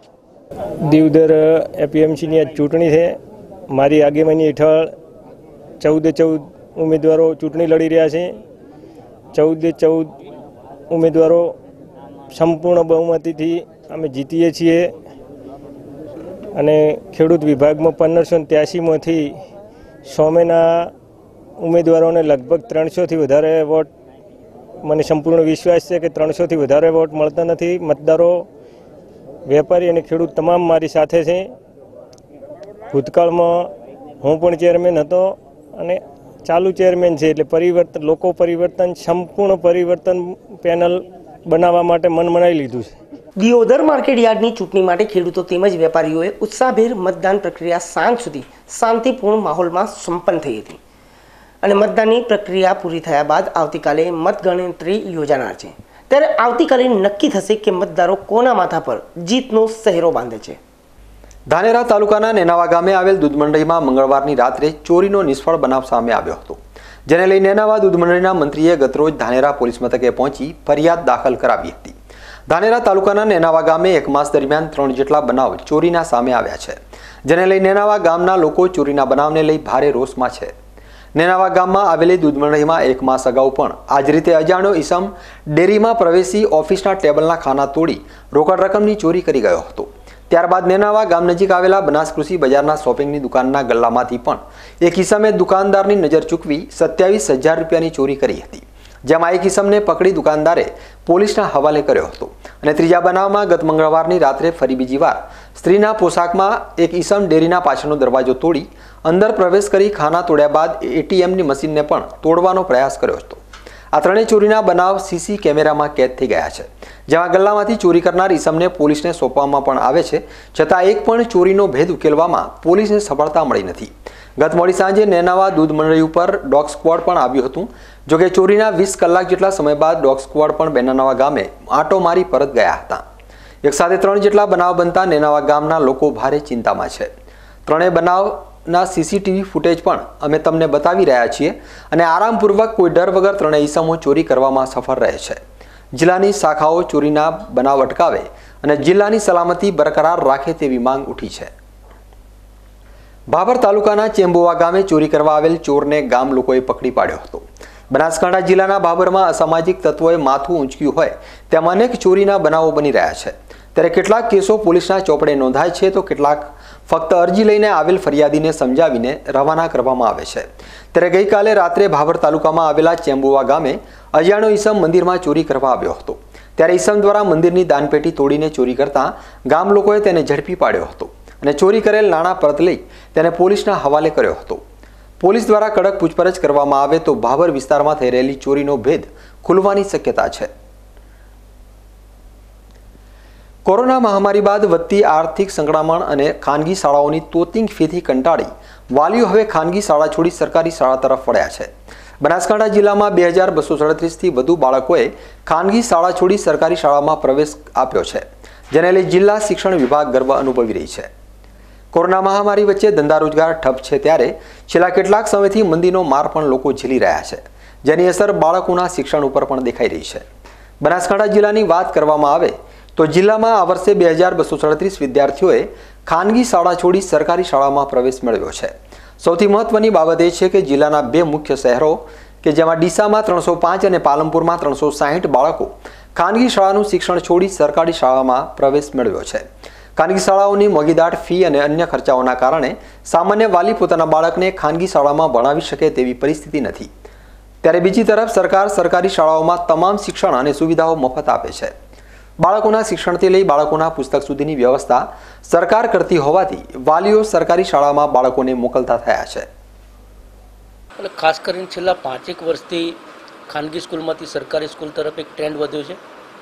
દિયોદર એપીએમસીની આ ચૂંટણી છે. મારી આગેવાની હેઠળ ચૌદે ચૌદ ઉમેદવારો ચૂંટણી લડી રહ્યા છે. ચૌદે ચૌદ ઉમેદવારો સંપૂર્ણ બહુમતીથી અમે જીતીએ છીએ અને ખેડૂત વિભાગમાં પંદરસો ત્યાસીમાંથી સોમેના ઉમેદવારોને લગભગ ત્રણસોથી વધારે વોટ મને સંપૂર્ણ વિશ્વાસ છે કે ત્રણસોથી વધારે વોટ મળતા નથી. મતદારો વેપારી અને ખેડૂત તમામ મારી સાથે છે. ભૂતકાળમાં હું પણ ચેરમેન હતો અને ચાલુ ચેરમેન છે એટલે પરિવર્તન લોકો પરિવર્તન સંપૂર્ણ પરિવર્તન પેનલ બનાવવા માટે મન મનાવી લીધું છે. દિયોદર માર્કેટ યાર્ડની ચૂંટણી માટે ખેડૂતો તેમજ વેપારીઓએ ઉત્સાહભેર મતદાન પ્રક્રિયા સાંજ સુધી શાંતિપૂર્ણ માહોલમાં સંપન્ન થઈ હતી અને મતદાનની પ્રક્રિયા પૂરી થયા બાદ આવતીકાલે મતગણતરી યોજાનાર છે. ત્યારે આવતીકાલે નક્કી થશે કે મતદારો કોના માથા પર જીતનો સહેરો બાંધે છે. ધાનેરા તાલુકાના નેનાવા ગામે આવેલ દૂધ મંડળીમાં મંગળવારની રાત્રે ચોરીનો નિષ્ફળ બનાવ સામે આવ્યો હતો, જેને લઈ નેનાવા દૂધ મંડળીના મંત્રીએ ગતરોજ ધાનેરા પોલીસ મથકે પહોંચી ફરિયાદ દાખલ કરાવી હતી. ધાનેરા તાલુકાના નેનાવા ગામે એક માસ દરમિયાન ત્રણ જેટલા બનાવ ચોરીના સામે આવ્યા છે, જેને લઈ નેનાવા ગામના લોકો ચોરીના બનાવને લઈ ભારે રોષમાં છે. નેનાવા ગામમાં આવેલી દૂધ મંડળીમાં એક માસ અગાઉ પણ આ જ રીતે અજાણ્યો ઈસમ ડેરીમાં પ્રવેશી ઓફિસના ટેબલના ખાના તોડી રોકડ રકમની ચોરી કરી ગયો હતો. ત્યારબાદ નેનાવા ગામ નજીક આવેલા બનાસ કૃષિ બજારના શોપિંગની દુકાનના ગલ્લામાંથી પણ એક ઈસમે દુકાનદારની નજર ચૂકવી સત્યાવીસ હજાર રૂપિયાની ચોરી કરી હતી, જેમાં એક ઈસમને પકડી દુકાનદારે પોલીસના હવાલે કર્યો હતો. અને ત્રીજા બનાવમાં ગત મંગળવારની રાત્રે ફરી બીજી વાર સ્ત્રીના પોશાકમાં એક ઈસમ ડેરીના પાછળનો દરવાજો તોડી અંદર પ્રવેશ કરી ખાના તોડ્યા બાદ એટીએમની મશીનને પણ તોડવાનો પ્રયાસ કર્યો હતો. આ ત્રણેય ચોરીના બનાવ સીસી કેમેરામાં કેદ થઈ ગયા છે, જેમાં ગલ્લામાંથી ચોરી કરનાર ઈસમને પોલીસને સોંપવામાં પણ આવે છે, છતાં એક પણ ચોરીનો ભેદ ઉકેલવામાં પોલીસને સફળતા મળી નથી. ગત મોડી સાંજે નેનાવા દૂધ મંડળી ઉપર ડોગ સ્ક્વોડ પણ આવ્યું હતું. જોકે ચોરીના વીસ કલાક જેટલા સમય બાદ ડોગ સ્ક્વોડ પણ બેનાનાવા ગામે આંટો મારી પરત ગયા હતા. એક સાથે ત્રણ જેટલા બનાવ બનતા નેનાવા ગામના લોકો ભારે ચિંતામાં છે. ત્રણેય બનાવના સીસીટીવી ફૂટેજ પણ અમે તમને બતાવી રહ્યા છીએ અને આરામપૂર્વક કોઈ ડર વગર ત્રણેય ઈસમો ચોરી કરવામાં સફળ રહે છે. જિલ્લાની શાખાઓ ચોરીના બનાવ અટકાવે અને જિલ્લાની સલામતી બરકરાર રાખે તેવી માંગ ઉઠી છે. ભાભર તાલુકાના ચેમ્બુવા ગામે ચોરી કરવા આવેલ ચોરને ગામ લોકોએ પકડી પાડ્યો હતો. બનાસકાંઠા જિલ્લાના ભાભરમાં અસામાજિક તત્વોએ માથું ઊંચક્યું હોય તેમ અનેક ચોરીના બનાવો બની રહ્યા છે, ત્યારે કેટલાક કેસો પોલીસના ચોપડે નોંધાય છે તો કેટલાક ફક્ત અરજી લઈને આવેલ ફરિયાદીને સમજાવીને રવાના કરવામાં આવે છે। ત્યારે ગઈકાલે રાત્રે ભાભર તાલુકામાં આવેલા ચેમ્બુવા ગામે અજાણ્યો ઈસમ મંદિરમાં ચોરી કરવા આવ્યો હતો, ત્યારે ઈસમ દ્વારા મંદિરની દાનપેટી તોડીને ચોરી કરતા ગામ લોકોએ તેને ઝડપી પાડ્યો હતો અને ચોરી કરેલ નાણાં પરત લઈ તેને પોલીસના હવાલે કર્યો હતો। પોલીસ દ્વારા કડક પૂછપરછ કરવામાં આવે તો ભાભર વિસ્તારમાં થઈ રહેલી ચોરીનો ભેદ ખુલવાની શક્યતા છે। કોરોના મહામારી બાદ વધતી આર્થિક સંકળામણ અને ખાનગી શાળાઓની તોતિંગ ફીથી કંટાળી વાલીઓ હવે ખાનગી શાળા છોડી સરકારી શાળા તરફ વળ્યા છે। બનાસકાંઠા જિલ્લામાં બે હજાર બસો સડત્રીસથી વધુ બાળકોએ ખાનગી શાળા છોડી સરકારી શાળામાં પ્રવેશ આપ્યો છે, જેને લઈ જિલ્લા શિક્ષણ વિભાગ ગર્વ અનુભવી રહી છે। કોરોના મહામારી વચ્ચે ધંધા રોજગાર ઠપ છે, ત્યારે છેલ્લા કેટલાક સમયથી મંદીનો માર પણ લોકો ઝીલી રહ્યા છે, જેની અસર બાળકોના શિક્ષણ ઉપર પણ દેખાઈ રહી છે। બનાસકાંઠા જિલ્લાની વાત કરવામાં આવે તો જિલ્લામાં આ વર્ષે બે હજાર બસો સડત્રીસ વિદ્યાર્થીઓએ ખાનગી શાળા છોડી સરકારી શાળામાં પ્રવેશ મેળવ્યો છે। સૌથી મહત્વની બાબત એ છે કે જિલ્લાના બે મુખ્ય શહેરો કે જેમાં ડીસામાં ત્રણસો પાંચ અને પાલનપુરમાં ત્રણસો સાહીઠ બાળકો ખાનગી શાળાનું શિક્ષણ છોડી સરકારી શાળામાં પ્રવેશ મેળવ્યો છે। ખાનગી શાળાઓની મોંઘીદાટ ફી અને અન્ય ખર્ચાઓના કારણે સામાન્ય વાલી પોતાના બાળકને ખાનગી શાળામાં ભણાવી શકે તેવી પરિસ્થિતિ નથી, ત્યારે બીજી તરફ સરકાર સરકારી શાળાઓમાં તમામ શિક્ષણ અને સુવિધાઓ મફત આપે છે। બાળકોના શિક્ષણથી લઈ બાળકોના પુસ્તક સુધીની વ્યવસ્થા સરકાર કરતી હોવાથી વાલીઓ સરકારી શાળામાં બાળકોને મોકલતા થયા છે। એટલે ખાસ કરીને છેલ્લા પાંચેક વર્ષથી ખાનગી સ્કૂલમાંથી સરકારી સ્કૂલ તરફ એક ટ્રેન્ડ વધ્યો છે।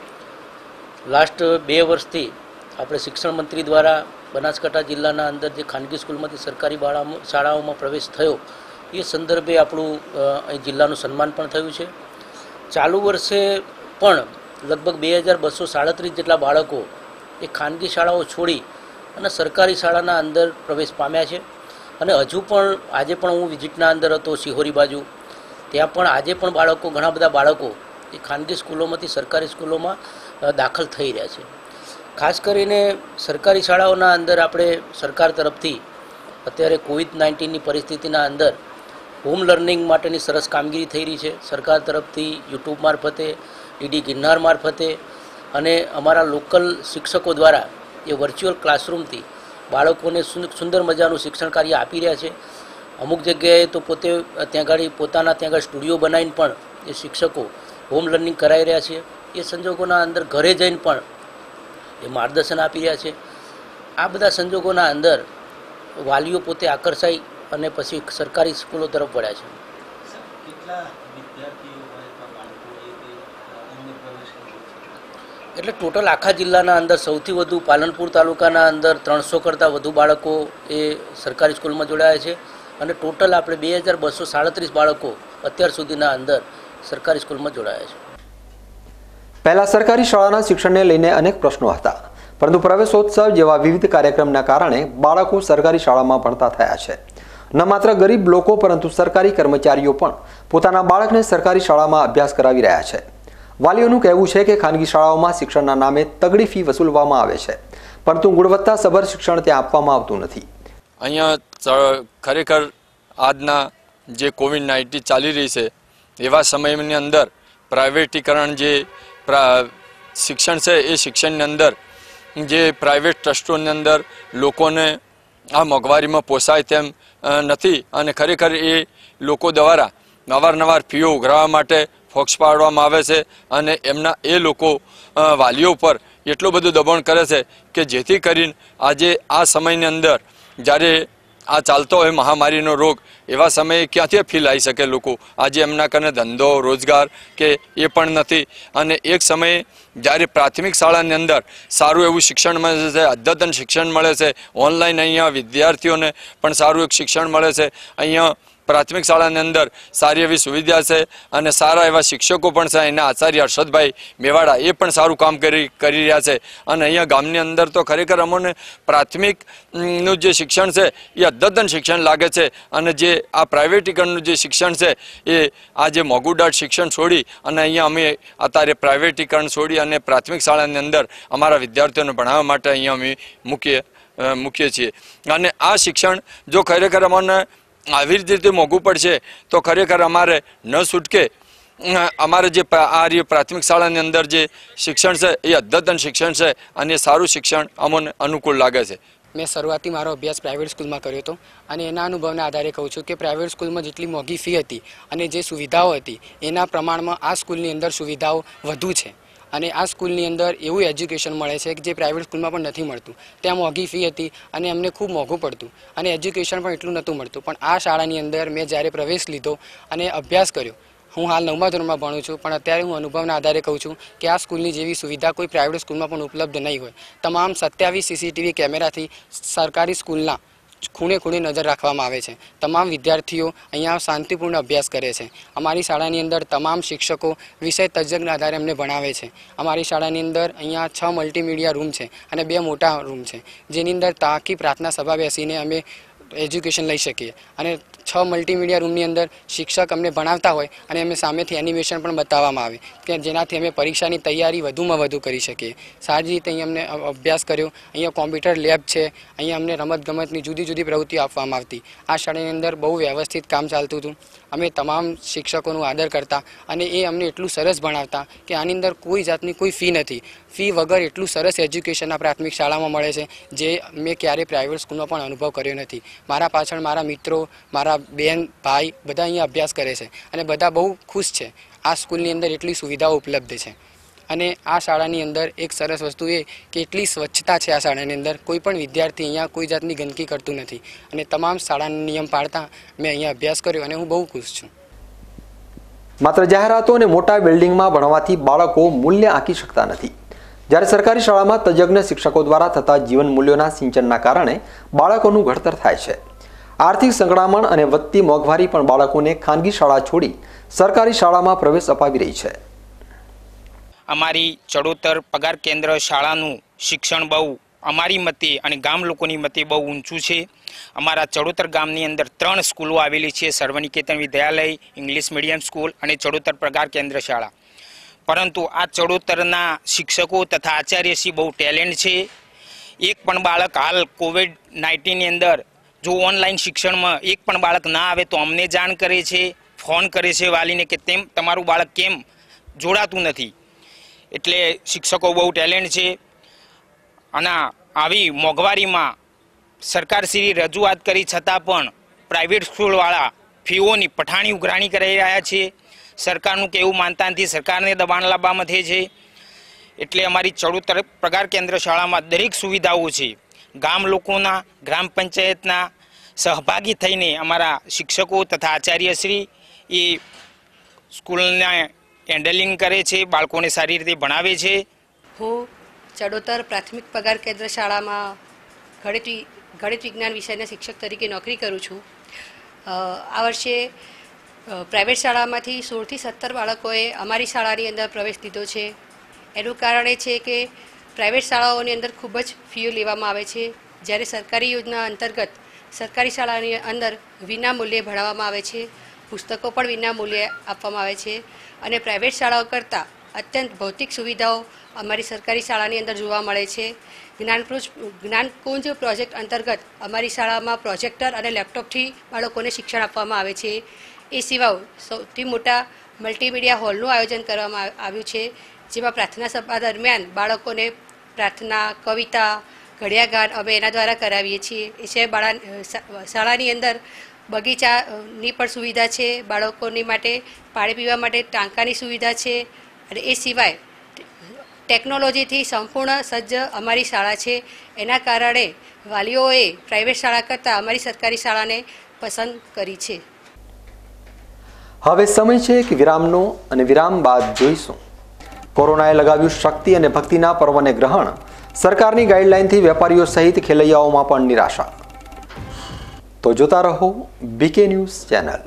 લાસ્ટ બે વર્ષથી આપણે શિક્ષણ મંત્રી દ્વારા બનાસકાંઠા જિલ્લાના અંદર જે ખાનગી સ્કૂલમાંથી સરકારી શાળાઓમાં પ્રવેશ થયો એ સંદર્ભે આપણું અહીં જિલ્લાનું સન્માન પણ થયું છે। ચાલુ વર્ષે પણ લગભગ બે હજાર બસો સાડત્રીસ જેટલા બાળકો એ ખાનગી શાળાઓ છોડી અને સરકારી શાળાના અંદર પ્રવેશ પામ્યા છે અને હજુ પણ આજે પણ હું વિઝિટના અંદર હતો શિહોરી બાજુ, ત્યાં પણ આજે પણ બાળકો ઘણા બધા બાળકો એ ખાનગી સ્કૂલોમાંથી સરકારી સ્કૂલોમાં દાખલ થઈ રહ્યા છે। ખાસ કરીને સરકારી શાળાઓના અંદર આપણે સરકાર તરફથી અત્યારે કોવિડ નાઇન્ટીનની પરિસ્થિતિના અંદર હોમ લર્નિંગ માટેની સરસ કામગીરી થઈ રહી છે। સરકાર તરફથી યુટ્યુબ મારફતે, ડીડી ગિરનાર મારફતે અને અમારા લોકલ શિક્ષકો દ્વારા એ વર્ચ્યુઅલ ક્લાસરૂમથી બાળકોને સુંદર મજાનું શિક્ષણ કાર્ય આપી રહ્યા છે। અમુક જગ્યાએ તો પોતે ત્યાં આગળ પોતાના ત્યાં આગળ સ્ટુડિયો બનાવીને પણ એ શિક્ષકો હોમ લર્નિંગ કરાવી રહ્યા છે। એ સંજોગોના અંદર ઘરે જઈને પણ એ માર્ગદર્શન આપી રહ્યા છે। આ બધા સંજોગોના અંદર વાલીઓ પોતે આકર્ષાઈ અને પછી સરકારી સ્કૂલો તરફ વળ્યા છે। એટલે ટોટલ આખા જિલ્લાના અંદર સૌથી વધુ પાલનપુર તાલુકાના અંદર ત્રણસો કરતાં વધુ બાળકો એ સરકારી સ્કૂલમાં જોડાયા છે અને ટોટલ આપણે બે હજાર બસો સાડત્રીસ બાળકો અત્યાર સુધીના અંદર સરકારી સ્કૂલમાં જોડાયા છે। પહેલા સરકારી શાળાના શિક્ષણને લઈને અનેક પ્રશ્નો હતા, પરંતુ પ્રવેશોત્સવ જેવા વિવિધ કાર્યક્રમના કારણે બાળકો સરકારી શાળામાં ભણતા થયા છે। ન માત્ર ગરીબ લોકો પરંતુ સરકારી કર્મચારીઓ પણ પોતાના બાળકને સરકારી શાળામાં અભ્યાસ કરાવી રહ્યા છે। વાલીઓનું કહેવું છે કે ખાનગી શાળાઓમાં શિક્ષણના નામે તગડી ફી વસૂલવામાં આવે છે, પરંતુ ગુણવત્તાસભર શિક્ષણ ત્યાં આપવામાં આવતું નથી। અહીંયા ખરેખર આજના જે કોવિડ નાઇન્ટીન ચાલી રહી છે એવા સમયની અંદર પ્રાઇવેટીકરણ જે શિક્ષણ છે એ શિક્ષણની અંદર જે પ્રાઇવેટ ટ્રસ્ટોની અંદર લોકોને આ મોંઘવારીમાં પોસાય તેમ નથી અને ખરેખર એ લોકો દ્વારા અવારનવાર ફીઓ ઉઘરાવવા માટે ફોક્સ પાડવામાં આવે છે અને એમના એ લોકો વાલીઓ પર એટલું બધું દબાણ કરે છે કે જેથી કરીને આજે આ સમયની અંદર જ્યારે આ ચાલતો હોય મહામારીનો રોગ એવા સમયે ક્યાંથી ફી લાવી શકે લોકો? આજે એમના કને ધંધો રોજગાર કે એ પણ નથી અને એક સમયે જ્યારે પ્રાથમિક શાળાની અંદર સારું એવું શિક્ષણ મળે છે, અદ્યતન શિક્ષણ મળે છે, ઓનલાઈન અહીંયા વિદ્યાર્થીઓને પણ સારું એક શિક્ષણ મળે છે। અહીંયા પ્રાથમિક શાળાની અંદર સારી એવી સુવિધા છે અને સારા એવા શિક્ષકો પણ છે। એના આચાર્ય હર્ષદભાઈ મેવાડા એ પણ સારું કામ કરી કરી રહ્યા છે અને અહીંયા ગામની અંદર તો ખરેખર અમને પ્રાથમિકનું જે શિક્ષણ છે એ અદ્યતન શિક્ષણ લાગે છે અને જે આ પ્રાઇવેટીકરણનું જે શિક્ષણ છે એ આ જે મોંઘુદાટ શિક્ષણ છોડી અને અહીંયા અમે અત્યારે પ્રાઇવેટીકરણ છોડી અને પ્રાથમિક શાળાની અંદર અમારા વિદ્યાર્થીઓને ભણાવવા માટે અહીંયા અમે મૂકીએ મૂકીએ છીએ અને આ શિક્ષણ જો ખરેખર અમને આવી રીતે મોંઘું પડશે તો ખરેખર અમારે ન છૂટકે અમારે જે આ પ્રાથમિક શાળાની અંદર જે શિક્ષણ છે એ અદ્યતન શિક્ષણ છે અને સારું શિક્ષણ અમને અનુકૂળ લાગે છે. મેં શરૂઆતથી મારો અભ્યાસ પ્રાઇવેટ સ્કૂલમાં કર્યો હતો અને એના અનુભવના આધારે કહું છું કે પ્રાઇવેટ સ્કૂલમાં જેટલી મોંઘી ફી હતી અને જે સુવિધાઓ હતી એના પ્રમાણમાં આ સ્કૂલની અંદર સુવિધાઓ વધુ છે અને આ સ્કૂલની અંદર એવું એજ્યુકેશન મળે છે કે જે પ્રાઇવેટ સ્કૂલમાં પણ નથી મળતું. ત્યાં મોંઘી ફી હતી અને અમને ખૂબ મોંઘું પડતું અને એજ્યુકેશન પણ એટલું નહોતું મળતું. પણ આ શાળાની અંદર મેં જ્યારે પ્રવેશ લીધો અને અભ્યાસ કર્યો, હું હાલ નવમા ધોરણમાં ભણું છું, પણ અત્યારે હું અનુભવના આધારે કહું છું કે આ સ્કૂલની જેવી સુવિધા કોઈ પ્રાઇવેટ સ્કૂલમાં પણ ઉપલબ્ધ નહીં હોય. તમામ સત્યાવીસ સીસીટીવી કેમેરાથી સરકારી સ્કૂલના ખૂણે ખૂણે નજર રાખવામાં આવે છે. તમામ વિદ્યાર્થીઓ અહીંયા શાંતિપૂર્ણ અભ્યાસ કરે છે. અમારી શાળાની અંદર તમામ શિક્ષકો વિષય તજજ્ઞના આધારે અમને ભણાવે છે. અમારી શાળાની અંદર અહીંયા છ મલ્ટીમીડિયા રૂમ છે અને બે મોટા રૂમ છે, જેની અંદર તાકી પ્રાર્થના સભા બેસીને અમે એજ્યુકેશન લઈ શકીએ. અને છ મલ્ટીમીડિયા રૂમની અંદર શિક્ષક અમને ભણાવતા હોય અને અમે સામેથી એનિમેશન પણ બતાવવામાં આવે કે જેનાથી અમે પરીક્ષાની તૈયારી વધુમાં વધુ કરી શકીએ. સારી રીતે અહીં અમને અભ્યાસ કર્યો. અહીંયા કોમ્પ્યુટર લેબ છે, અહીંયા અમને રમતગમતની જુદી જુદી પ્રવૃત્તિઓ આપવામાં આવતી. આ શાળાની અંદર બહુ વ્યવસ્થિત કામ ચાલતું હતું. અમે તમામ શિક્ષકોનું આદર કરતા અને એ અમને એટલું સરસ ભણાવતા કે આની અંદર કોઈ જાતની કોઈ ફી નથી. ફી વગર એટલું સરસ એજ્યુકેશન આ પ્રાથમિક શાળામાં મળે છે જે મેં ક્યારેય પ્રાઇવેટ સ્કૂલમાં પણ અનુભવ કર્યો નથી. મારા પાછળ મારા મિત્રો, મારા બેન, ભાઈ બધા અહીંયા અભ્યાસ કરે છે અને બધા બહુ ખુશ છે. આ સ્કૂલની અંદર એટલી સુવિધાઓ ઉપલબ્ધ છે અને આ શાળાની અંદર એક સરસ વસ્તુ એ કે એટલી સ્વચ્છતા છે. આ શાળાની અંદર કોઈ પણ વિદ્યાર્થી અહીંયા કોઈ જાતની ગંદકી કરતું નથી અને તમામ શાળાના નિયમ પાળતા મેં અહીંયા અભ્યાસ કર્યો અને હું બહુ ખુશ છું. માત્ર જાહેરાતો અને મોટા બિલ્ડિંગમાં ભણવાથી બાળકો મૂલ્ય આંકી શકતા નથી. જ્યારે સરકારી શાળામાં તજજ્ઞ શિક્ષકો દ્વારા થતા જીવન મૂલ્યોના સિંચનના કારણે બાળકોનું ઘડતર થાય છે. આર્થિક સંકળામણ અને વધતી મોંઘવારી પણ બાળકોને ખાનગી શાળા છોડી સરકારી શાળામાં પ્રવેશ અપાવી રહી છે. અમારી ચડોતર પગાર કેન્દ્ર શાળાનું શિક્ષણ બહુ અમારી મતે અને ગામ લોકોની મતે બહુ ઊંચું છે. અમારા ચડોતર ગામની અંદર ત્રણ સ્કૂલો આવેલી છે: Sarvaniketan Vidyalaya, English medium school અને ચડોતર પગાર કેન્દ્ર શાળા. પરંતુ આ ચડોતરના શિક્ષકો તથા આચાર્યશ્રી બહુ ટેલેન્ટ છે. એક પણ બાળક હાલ કોવિડ નાઇન્ટીનની અંદર જો ઓનલાઈન શિક્ષણમાં એક પણ બાળક ના આવે તો અમને જાણ કરે છે, ફોન કરે છે વાલીને કે તેમ તમારું બાળક કેમ જોડાતું નથી. એટલે શિક્ષકો બહુ ટેલેન્ટ છે. અને આવી મોંઘવારીમાં સરકારશ્રી રજૂઆત કરી છતાં પણ પ્રાઇવેટ સ્કૂલવાળા ફીઓની પઠાણી ઉઘરાણી કરી રહ્યા છે. સરકારનું કહેવું માનતા નથી, સરકારને દબાણ લાવવામાં થાય છે. એટલે અમારી ચડોતર પગાર કેન્દ્ર શાળામાં દરેક સુવિધાઓ છે. ગામ લોકોના, ગ્રામ પંચાયતના સહભાગી થઈને અમારા શિક્ષકો તથા આચાર્યશ્રી એ સ્કૂલના હેન્ડલિંગ કરે છે, બાળકોને સારી રીતે ભણાવે છે. હું ચડોતર પ્રાથમિક પગાર કેન્દ્ર શાળામાં ગણિત ગણિત વિજ્ઞાન વિષયના શિક્ષક તરીકે નોકરી કરું છું. આ વર્ષે પ્રાઇવેટ શાળામાંથી સોળથી સત્તર બાળકોએ અમારી શાળાની અંદર પ્રવેશ લીધો છે. એનું કારણ એ છે કે પ્રાઇવેટ શાળાઓની અંદર ખૂબ જ ફીઓ લેવામાં આવે છે, જ્યારે સરકારી યોજના અંતર્ગત સરકારી શાળાની અંદર વિના મૂલ્યે ભણાવવામાં આવે છે. પુસ્તકો પણ વિના મૂલ્યે આપવામાં આવે છે અને પ્રાઇવેટ શાળાઓ કરતાં અત્યંત ભૌતિક સુવિધાઓ અમારી સરકારી શાળાની અંદર જોવા મળે છે. જ્ઞાનકુંજ જ્ઞાનકુંજ પ્રોજેક્ટ અંતર્ગત અમારી શાળામાં પ્રોજેક્ટર અને લેપટોપથી બાળકોને શિક્ષણ આપવામાં આવે છે. એ સિવાય સૌથી મોટા મલ્ટીમીડિયા હોલનું આયોજન કરવામાં આવ્યું છે, જેમાં પ્રાર્થના સભા દરમિયાન બાળકોને પ્રાર્થના, કવિતા, ઘડિયા ગાન અમે એના દ્વારા કરાવીએ છીએ. એ છે બાળા શાળાની અંદર બગીચાની પણ સુવિધા છે, બાળકોની માટે પાણી પીવા માટે ટાંકાની સુવિધા છે અને એ સિવાય ટેકનોલોજીથી સંપૂર્ણ સજ્જ અમારી શાળા છે. એના કારણે વાલીઓએ પ્રાઇવેટ શાળા કરતાં અમારી સરકારી શાળાને પસંદ કરી છે. હવે સમય છે કે વિરામનો અને વિરામ બાદ જોઈશું. કોરોનાએ લગાવ્યું શક્તિ અને ભક્તિના પર્વને ગ્રહણ. સરકારની ગાઈડલાઈનથી વેપારીઓ સહિત ખેલૈયાઓમાં પણ નિરાશા. તો જોતા રહો BK news channel.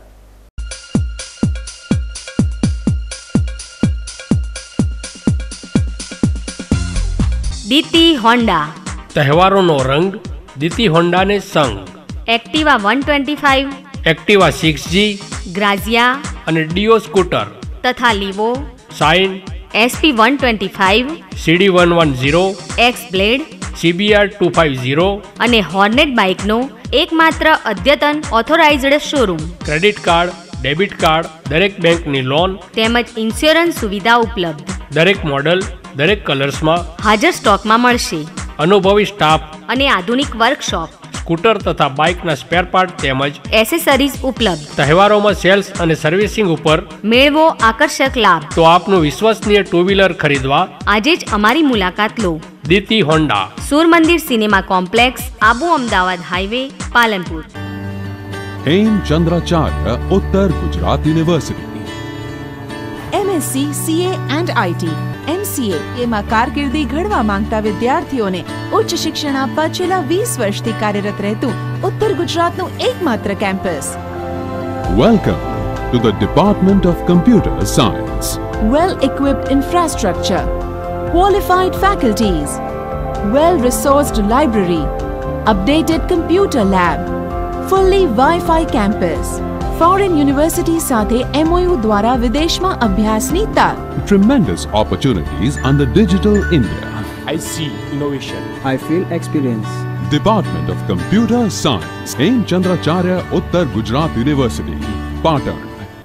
Diti Honda, તહેવારોનો રંગ, દીતી હોન્ડાને સંગ. Activa one twenty five, Activa six G, Grazia અને ડીઓ સ્કૂટર તથા Livo, Shine, SP one twenty five, CD one one zero, X Blade, CBR two five zero અને હોર્નેટ બાઇકનો એકમાત્ર અદ્યતન authorised showroom. Credit card, debit card, દરેક બેંકની loan તેમજ insurance સુવિધા ઉપલબ્ધ. દરેક મોડલ, દરેક કલર્સમાં હાજર સ્ટોકમાં મળશે. અનુભવી સ્ટાફ અને આધુનિક વર્કશોપ. સ્કૂટર તથા બાઇકના સ્પેર પાર્ટ તેમજ એસેસરીઝ ઉપલબ્ધ. તહેવારોમાં સેલ્સ અને સર્વિસિંગ ઉપર મેળવો આકર્ષક લાભ. તો આપનું વિશ્વસનીય ટુ વ્હીલર ખરીદવા આજે જ અમારી મુલાકાત લો. દીતી Honda, Sur Mandir cinema complex, Abu Ahmedabad highway, Palanpur. Hemchandracharya Uttar Gujarat university. MSc, CA and IT, MCA એમાં કારકિર્દી ઘડવા માંગતા વિદ્યાર્થીઓને ઉચ્ચ શિક્ષણ આપવા છેલ્લા વીસ વર્ષથી કાર્યરત રહેતું ઉત્તર ગુજરાતનું એકમાત્ર campus. Welcome to the department of computer science. Well equipped infrastructure, qualified faculties, well resourced library, updated computer lab, fully Wi-Fi campus. Foreign university સાથે એમઓયુ દ્વારા વિદેશમાં અભ્યાસની તક. Tremendous opportunities under Digital India. I see innovation. I feel experience. Department of Computer Science. Hemchandracharya Uttar Gujarat University, Patan.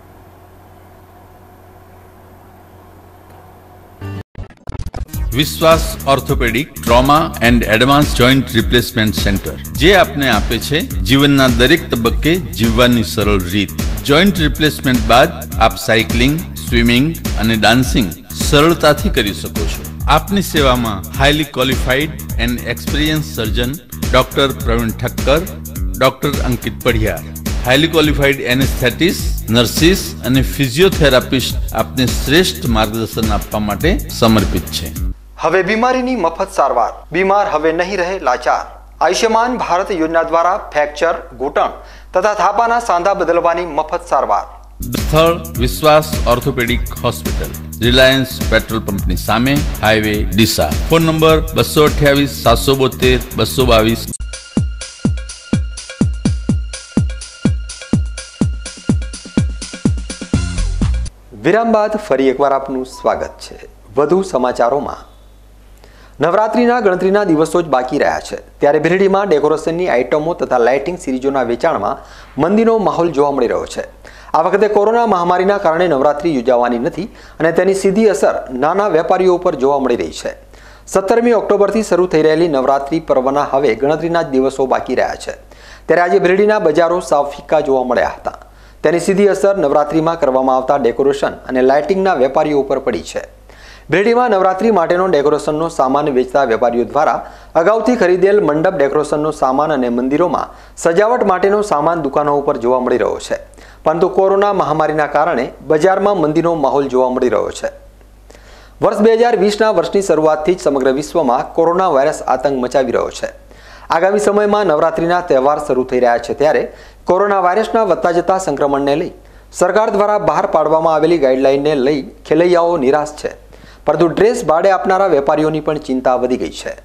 Vishwas orthopaedic trauma and advance joint replacement centre, જે આપને આપે છે જીવનના દરેક તબક્કે જીવવાની સરળ રીત. જોઈન્ટ રિપ્લેસમેન્ટ બાદ આપ સાયકલિંગ, સ્વિમિંગ અને ડાન્સિંગ સરળતાથી કરી શકો છો. આપની સેવામાં highly qualified and experience surgeon doctor Pravin Thakkar, doctor Ankit Padhiyar, highly qualified anaesthetist, nurses અને ફિઝિયોથેરાપિસ્ટ આપને શ્રેષ્ઠ માર્ગદર્શન આપવા માટે સમર્પિત છે. હવે બીમારીની મફત સારવાર. બીમાર હવે નહીં રહે લાચાર. આયુષ્યમાન ભારત યોજના દ્વારા ફ્રેક્ચર, ઘૂંટણ તથા થાપાના સાંધા બદલવાની મફત સારવાર. સ્થળ વિશ્વાસ ઓર્થોપેડિક હોસ્પિટલ, રિલાયન્સ પેટ્રોલ પંપની સામે, હાઈવે ડીસા. ફોન નંબર બસો અઠ્યાવીસ સાતસો બોતેર બસો બાવીસ. વિરામ બાદ ફરી એકવાર આપનું સ્વાગત છે. વધુ સમાચારોમાં. નવરાત્રિના ગણતરીના દિવસો જ બાકી રહ્યા છે, ત્યારે ભીલડીમાં ડેકોરેશનની આઇટમો તથા લાઇટિંગ સિરીઝોના વેચાણમાં મંદીનો માહોલ જોવા મળી રહ્યો છે. આ વખતે કોરોના મહામારીના કારણે નવરાત્રિ યોજાવાની નથી અને તેની સીધી અસર નાના વેપારીઓ ઉપર જોવા મળી રહી છે. સત્તરમી ઓક્ટોબરથી શરૂ થઈ રહેલી નવરાત્રિ પર્વના હવે ગણતરીના જ દિવસો બાકી રહ્યા છે, ત્યારે આજે ભીલડીના બજારો સાવ ફિક્કા જોવા મળ્યા હતા. તેની સીધી અસર નવરાત્રિમાં કરવામાં આવતા ડેકોરેશન અને લાઇટિંગના વેપારીઓ ઉપર પડી છે. ભીલડીમાં નવરાત્રિ માટેનો ડેકોરેશનનો સામાન વેચતા વેપારીઓ દ્વારા અગાઉથી ખરીદેલ મંડપ ડેકોરેશનનો સામાન અને મંદિરોમાં સજાવટ માટેનો સામાન દુકાનો ઉપર જોવા મળી રહ્યો છે, પરંતુ કોરોના મહામારીના કારણે બજારમાં મંદીનો માહોલ જોવા મળી રહ્યો છે. વર્ષ બે હજાર વીસના વર્ષની શરૂઆતથી જ સમગ્ર વિશ્વમાં કોરોના વાયરસ આતંક મચાવી રહ્યો છે. આગામી સમયમાં નવરાત્રિના તહેવાર શરૂ થઈ રહ્યા છે, ત્યારે કોરોના વાયરસના વધતા જતા સંક્રમણને લઈ સરકાર દ્વારા બહાર પાડવામાં આવેલી ગાઈડલાઇનને લઈ ખેલૈયાઓ નિરાશ છે, પરંતુ ડ્રેસ ભાડે આપનારા વેપારીઓની પણ ચિંતા વધી ગઈ છે.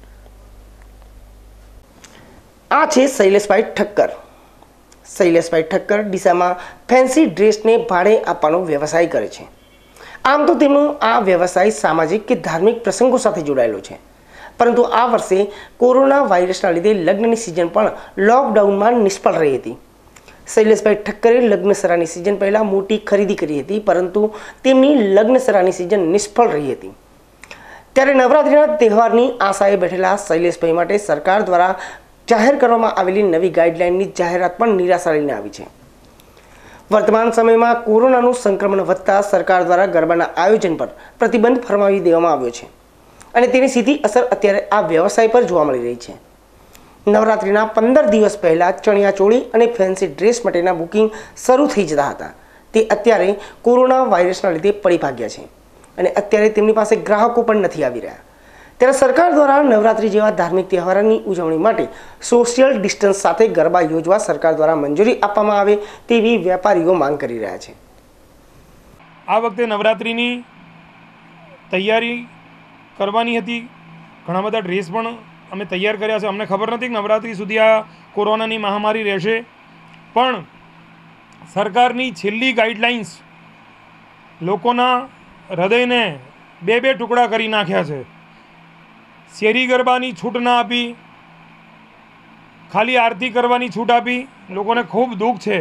આ છે શૈલેષભાઈ ઠક્કર. શૈલેષભાઈ ઠક્કર ડીસામાં ફેન્સી ડ્રેસને ભાડે આપવાનો વ્યવસાય કરે છે. આમ તો તેમનો આ વ્યવસાય સામાજિક કે ધાર્મિક પ્રસંગો સાથે જોડાયેલો છે, પરંતુ આ વર્ષે કોરોના વાયરસના લીધે લગ્નની સિઝન પણ લોકડાઉનમાં નિષ્ફળ રહી હતી. શૈલેષભાઈ ઠક્કરે લગ્નસરાની સિઝન પહેલાં મોટી ખરીદી કરી હતી, પરંતુ તેમની લગ્નસરાની સિઝન નિષ્ફળ રહી હતી. ત્યારે નવરાત્રિના તહેવારની આશાએ બેઠેલા શૈલેષભાઈ માટે સરકાર દ્વારા જાહેર કરવામાં આવેલી નવી ગાઈડલાઇનની જાહેરાત પણ નિરાશા લઈને આવી છે. વર્તમાન સમયમાં કોરોનાનું સંક્રમણ વધતા સરકાર દ્વારા ગરબાના આયોજન પર પ્રતિબંધ ફરમાવી દેવામાં આવ્યો છે અને તેની સીધી અસર અત્યારે આ વ્યવસાય પર જોવા મળી રહી છે. નવરાત્રિના પંદર દિવસ પહેલાં ચણિયાચોળી અને ફેન્સી ડ્રેસ માટેના બુકિંગ શરૂ થઈ જતા હતા, તે અત્યારે કોરોના વાયરસના લીધે પડી ભાગ્યા છે અને અત્યારે તેમની પાસે ગ્રાહકો પણ નથી આવી રહ્યા. ત્યારે સરકાર દ્વારા નવરાત્રિ જેવા ધાર્મિક તહેવારોની ઉજવણી માટે સોશિયલ ડિસ્ટન્સ સાથે ગરબા યોજવા સરકાર દ્વારા મંજૂરી આપવામાં આવે તેવી વેપારીઓ માંગ કરી રહ્યા છે. આ વખતે નવરાત્રિની તૈયારી કરવાની હતી, ઘણા બધા ડ્રેસ પણ અમે તૈયાર કર્યા છે. અમને ખબર નથી કે નવરાત્રિ સુધી આ કોરોનાની મહામારી રહેશે, પણ સરકારની છેલ્લી ગાઈડલાઇન્સ લોકોના હૃદયને બે બે ટુકડા કરી નાખ્યા છે. શેરી ગરબાની છૂટ ના આપી, ખાલી આરતી કરવાની છૂટ આપી લોકોને ખૂબ દુઃખ છે.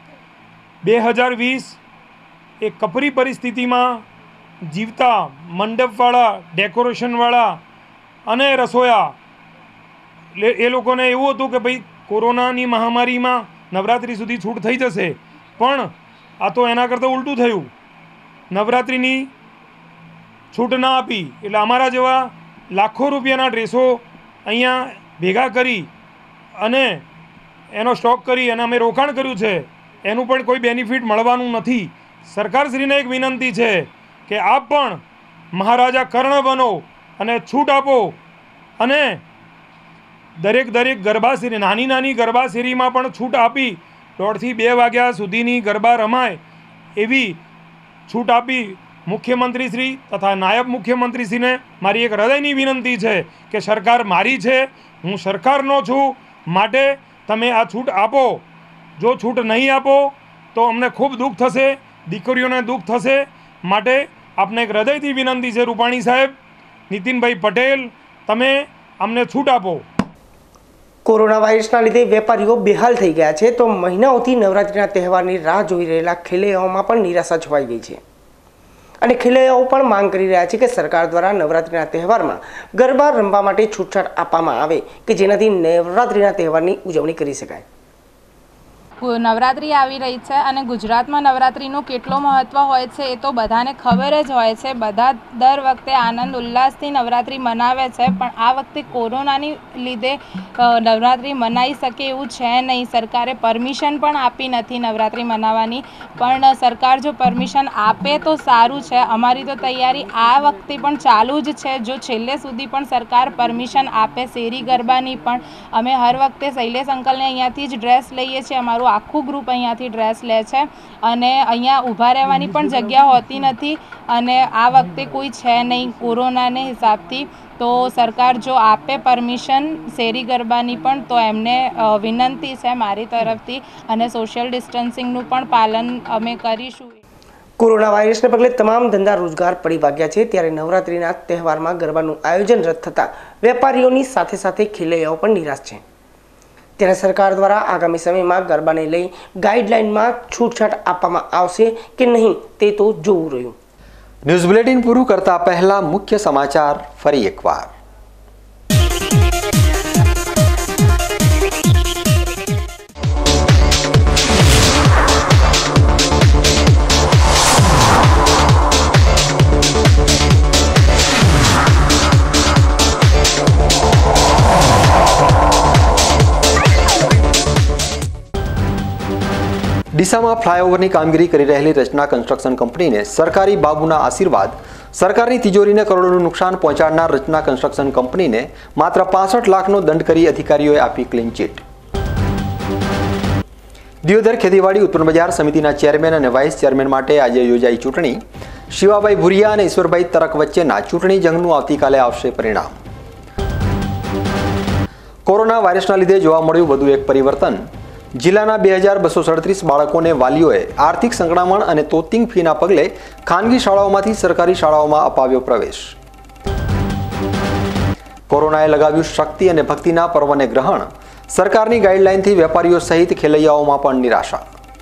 બે હજાર વીસ એ કપરી પરિસ્થિતિમાં જીવતા મંડપવાળા, ડેકોરેશનવાળા અને રસોયા એ લોકોને એવું હતું કે ભાઈ કોરોનાની મહામારીમાં નવરાત્રિ સુધી છૂટ થઈ જશે, પણ આ તો એના કરતાં ઉલટું થયું. નવરાત્રિની છૂટ ના આપી એટલે અમારા જેવા લાખો રૂપિયાના ડ્રેસો અહીંયા ભેગા કરી અને એનો સ્ટોક કરી અને અમે રોકાણ કર્યું છે, એનું પણ કોઈ બેનિફિટ મળવાનું નથી. સરકારશ્રીને એક વિનંતી છે કે આપ પણ મહારાજા કર્ણ બનો અને છૂટ આપો અને દરેક દરેક ગરબા શેરી, નાની નાની ગરબા શેરીમાં પણ છૂટ આપી દોઢથી બે વાગ્યા સુધીની ગરબા રમાય એવી છૂટ આપી મુખ્યમંત્રી શ્રી તથા નાયબ મુખ્યમંત્રીશ્રીને મારી એક હૃદયની વિનંતી છે કે સરકાર મારી છે, હું સરકારનો છું, માટે તમે આ છૂટ આપો. જો છૂટ નહીં આપો તો અમને ખૂબ દુઃખ થશે, દીકરીઓને દુઃખ થશે. માટે આપને એક હૃદયથી વિનંતી છે રૂપાણી સાહેબ, નીતિનભાઈ પટેલ, તમે અમને છૂટ આપો. કોરોના વાયરસના લીધે વેપારીઓ બેહાલ થઈ ગયા છે, તો મહિનાઓથી નવરાત્રિના તહેવારની રાહ જોઈ રહેલા ખેલૈયાઓમાં પણ નિરાશા છવાઈ ગઈ છે અને ખેલૈયાઓ પણ માંગ કરી રહ્યા છે કે સરકાર દ્વારા નવરાત્રિના તહેવારમાં ગરબા રમવા માટે છૂટછાટ આપવામાં આવે કે જેનાથી નવરાત્રિના તહેવારની ઉજવણી કરી શકાય. નવરાત્રિ આવી રહી છે અને ગુજરાતમાં નવરાત્રિનું કેટલું મહત્ત્વ હોય છે એ તો બધાને ખબર જ હોય છે. બધા દર વખતે આનંદ ઉલ્લાસથી નવરાત્રિ મનાવે છે, પણ આ વખતે કોરોનાની લીધે નવરાત્રિ મનાઈ શકે એવું છે નહીં. સરકારે પરમિશન પણ આપી નથી નવરાત્રિ મનાવવાની, પણ સરકાર જો પરમિશન આપે તો સારું છે. અમારી તો તૈયારી આ વખતે પણ ચાલુ જ છે. જો છેલ્લે સુધી પણ સરકાર પરમિશન આપે શેરી ગરબાની પણ, અમે હર વખતે શૈલેષ અંકલને અહીંયાથી જ ડ્રેસ લઈએ છીએ. અમારું આખું ગ્રુપ અહીંયાથી ડ્રેસ લે છે અને અહીંયા ઊભા રહેવાની પણ જગ્યા હોતી નથી અને આ વખતે કોઈ છે નહીં કોરોનાને હિસાબથી. તો સરકાર જો આપે પરમિશન શેરી ગરબાની પણ તો એમને વિનંતી છે મારી તરફથી, અને સોશિયલ ડિસ્ટન્સિંગનું પણ પાલન અમે કરીશું. કોરોના વાયરસને પગલે તમામ ધંધા રોજગાર પડી ભાગ્યા છે, ત્યારે નવરાત્રિના તહેવારમાં ગરબાનું આયોજન રદ થતાં વેપારીઓની સાથે સાથે ખેલૈયાઓ પણ નિરાશ છે. ત્યારે સરકાર દ્વારા આગામી સમયમાં ગરબાને લઈ ગાઈડલાઇનમાં છૂટછાટ આપવામાં આવશે કે નહીં તે તો જોવું રહ્યું. ન્યૂઝ બુલેટિન પૂરું કરતા પહેલા મુખ્ય સમાચાર ફરી એકવાર. ડીસામાં ફ્લાયઓવરની કામગીરી કરી રહેલી રચના કન્સ્ટ્રક્શન કંપનીને સરકારી બાબુના આશીર્વાદ. સરકારની તિજોરીને કરોડોનું નુકસાન પહોંચાડનાર રચના કન્સ્ટ્રક્શન કંપનીને માત્ર પાસઠ લાખનો દંડ કરી અધિકારીઓએ આપી ક્લીન ચીટ. દિયોદર ખેતીવાડી ઉત્પન્ન બજાર સમિતિના ચેરમેન અને વાઇસ ચેરમેન માટે આજે યોજાઈ ચૂંટણી. શિવાભાઈ ભુરિયા અને ઈશ્વરભાઈ તરક વચ્ચેના ચૂંટણી જંગનું આવતીકાલે આવશે પરિણામ. કોરોના વાયરસના લીધે જોવા મળ્યું વધુ એક પરિવર્તન. જિલ્લાના બે હજાર બસો સડત્રીસ બાળકોને વાલીઓએ આર્થિક સંકળામણ અને તોતિંગ ફીના પગલે ખાનગી શાળાઓમાંથી સરકારી શાળાઓમાં અપાવ્યો પ્રવેશ. કોરોનાએ લગાવ્યું શક્તિ અને ભક્તિના પર્વને ગ્રહણ. સરકારની ગાઈડલાઇનથી વેપારીઓ સહિત ખેલૈયાઓમાં પણ નિરાશા.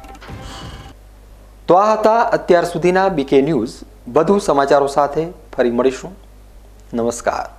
તો આ હતા અત્યાર સુધીના બીકે ન્યૂઝ. વધુ સમાચારો સાથે ફરી મળીશું. નમસ્કાર.